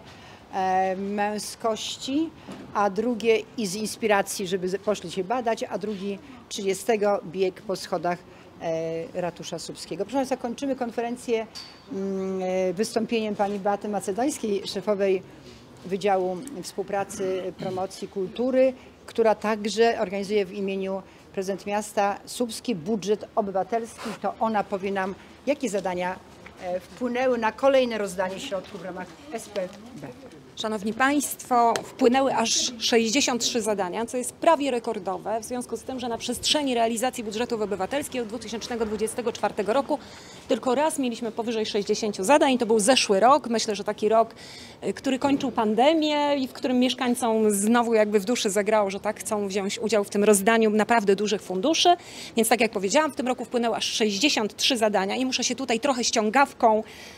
[SPEAKER 1] męskości, a drugie i z inspiracji, żeby poszli się badać, a drugi trzydziestego bieg po schodach ratusza słupskiego. Proszę Państwa, kończymy konferencję wystąpieniem pani Beaty Macedońskiej, szefowej Wydziału Współpracy, Promocji Kultury, która także organizuje w imieniu prezydent miasta Słupski budżet obywatelski. To ona powie nam, jakie zadania wpłynęły na kolejne rozdanie środków w ramach S P B.
[SPEAKER 18] Szanowni Państwo, wpłynęły aż sześćdziesiąt trzy zadania, co jest prawie rekordowe, w związku z tym, że na przestrzeni realizacji budżetów obywatelskich od dwa tysiące dwudziestego czwartego roku tylko raz mieliśmy powyżej sześćdziesięciu zadań. To był zeszły rok, myślę, że taki rok, który kończył pandemię i w którym mieszkańcom znowu jakby w duszy zagrało, że tak chcą wziąć udział w tym rozdaniu naprawdę dużych funduszy. Więc tak jak powiedziałam, w tym roku wpłynęły aż sześćdziesiąt trzy zadania i muszę się tutaj trochę ściągawką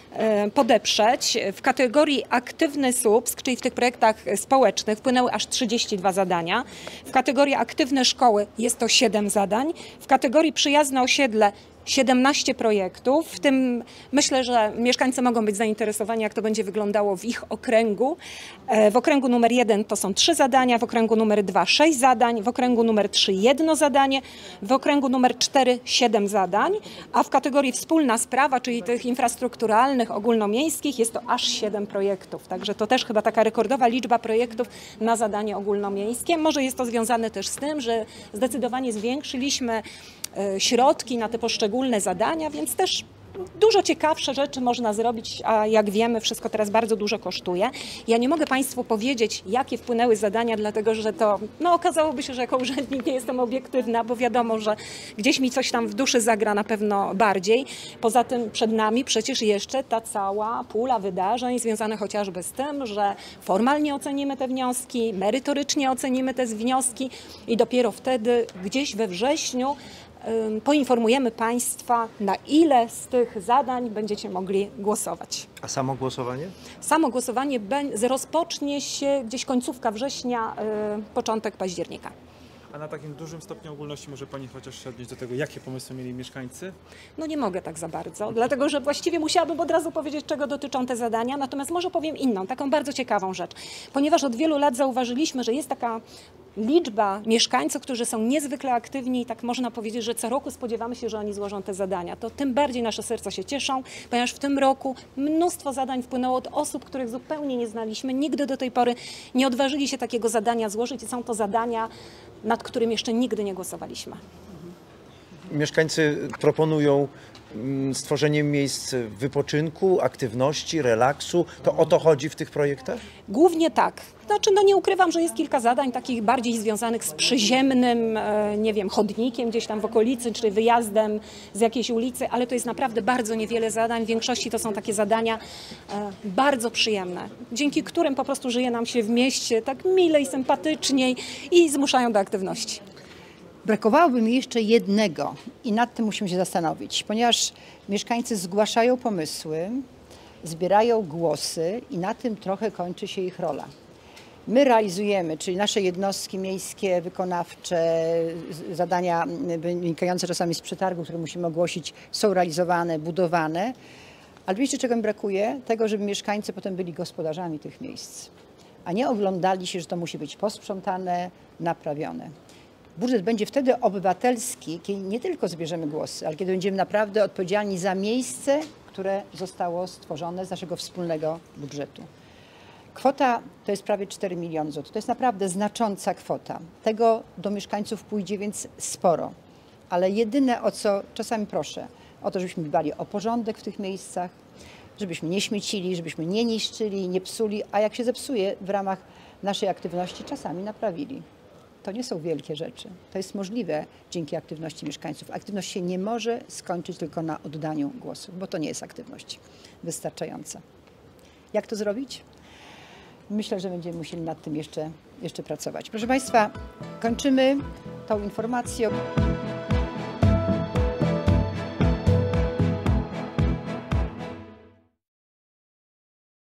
[SPEAKER 18] podeprzeć. W kategorii aktywny Słupsk, czyli w tych projektach społecznych, wpłynęły aż trzydzieści dwa zadania. W kategorii aktywne szkoły jest to siedem zadań. W kategorii przyjazne osiedle siedemnaście projektów, w tym myślę, że mieszkańcy mogą być zainteresowani, jak to będzie wyglądało w ich okręgu. W okręgu numer jeden to są trzy zadania, w okręgu numer dwa sześć zadań, w okręgu numer trzy jedno zadanie, w okręgu numer cztery siedem zadań, a w kategorii wspólna sprawa, czyli tych infrastrukturalnych, ogólnomiejskich, jest to aż siedem projektów. Także to też chyba taka rekordowa liczba projektów na zadanie ogólnomiejskie. Może jest to związane też z tym, że zdecydowanie zwiększyliśmy środki na te poszczególne zadania, więc też dużo ciekawsze rzeczy można zrobić, a jak wiemy, wszystko teraz bardzo dużo kosztuje. Ja nie mogę Państwu powiedzieć, jakie wpłynęły zadania, dlatego że to, no okazałoby się, że jako urzędnik nie jestem obiektywna, bo wiadomo, że gdzieś mi coś tam w duszy zagra na pewno bardziej. Poza tym przed nami przecież jeszcze ta cała pula wydarzeń związanych chociażby z tym, że formalnie ocenimy te wnioski, merytorycznie ocenimy te wnioski i dopiero wtedy gdzieś we wrześniu poinformujemy Państwa, na ile z tych zadań będziecie mogli głosować.
[SPEAKER 6] A samo głosowanie?
[SPEAKER 18] Samo głosowanie rozpocznie się gdzieś końcówka września, początek października.
[SPEAKER 3] A na takim dużym stopniu ogólności może Pani chociaż się odnieść do tego, jakie pomysły mieli mieszkańcy?
[SPEAKER 18] No nie mogę tak za bardzo, dlatego że właściwie musiałabym od razu powiedzieć, czego dotyczą te zadania, natomiast może powiem inną, taką bardzo ciekawą rzecz. Ponieważ od wielu lat zauważyliśmy, że jest taka liczba mieszkańców, którzy są niezwykle aktywni i tak można powiedzieć, że co roku spodziewamy się, że oni złożą te zadania. To tym bardziej nasze serca się cieszą, ponieważ w tym roku mnóstwo zadań wpłynęło od osób, których zupełnie nie znaliśmy. Nigdy do tej pory nie odważyli się takiego zadania złożyć i są to zadania, nad którym jeszcze nigdy nie głosowaliśmy.
[SPEAKER 6] Mieszkańcy proponują mm, stworzeniem miejsc wypoczynku, aktywności, relaksu? To o to chodzi w tych projektach?
[SPEAKER 18] Głównie tak. Znaczy, no nie ukrywam, że jest kilka zadań takich bardziej związanych z przyziemnym, e, nie wiem, chodnikiem gdzieś tam w okolicy, czy wyjazdem z jakiejś ulicy, ale to jest naprawdę bardzo niewiele zadań. W większości to są takie zadania e, bardzo przyjemne, dzięki którym po prostu żyje nam się w mieście tak milej, sympatyczniej i zmuszają do aktywności.
[SPEAKER 1] Brakowałoby mi jeszcze jednego i nad tym musimy się zastanowić, ponieważ mieszkańcy zgłaszają pomysły, zbierają głosy i na tym trochę kończy się ich rola. My realizujemy, czyli nasze jednostki miejskie, wykonawcze, zadania wynikające czasami z przetargu, które musimy ogłosić, są realizowane, budowane. Ale wiecie, czego mi brakuje? Tego, żeby mieszkańcy potem byli gospodarzami tych miejsc, a nie oglądali się, że to musi być posprzątane, naprawione. Budżet będzie wtedy obywatelski, kiedy nie tylko zbierzemy głosy, ale kiedy będziemy naprawdę odpowiedzialni za miejsce, które zostało stworzone z naszego wspólnego budżetu. Kwota to jest prawie cztery miliony złotych. To jest naprawdę znacząca kwota. Tego do mieszkańców pójdzie więc sporo. Ale jedyne, o co czasami proszę, o to, żebyśmy dbali o porządek w tych miejscach, żebyśmy nie śmiecili, żebyśmy nie niszczyli, nie psuli, a jak się zepsuje w ramach naszej aktywności, czasami naprawili. To nie są wielkie rzeczy. To jest możliwe dzięki aktywności mieszkańców. Aktywność się nie może skończyć tylko na oddaniu głosu, bo to nie jest aktywność wystarczająca. Jak to zrobić? Myślę, że będziemy musieli nad tym jeszcze, jeszcze pracować. Proszę Państwa, kończymy tą informacją.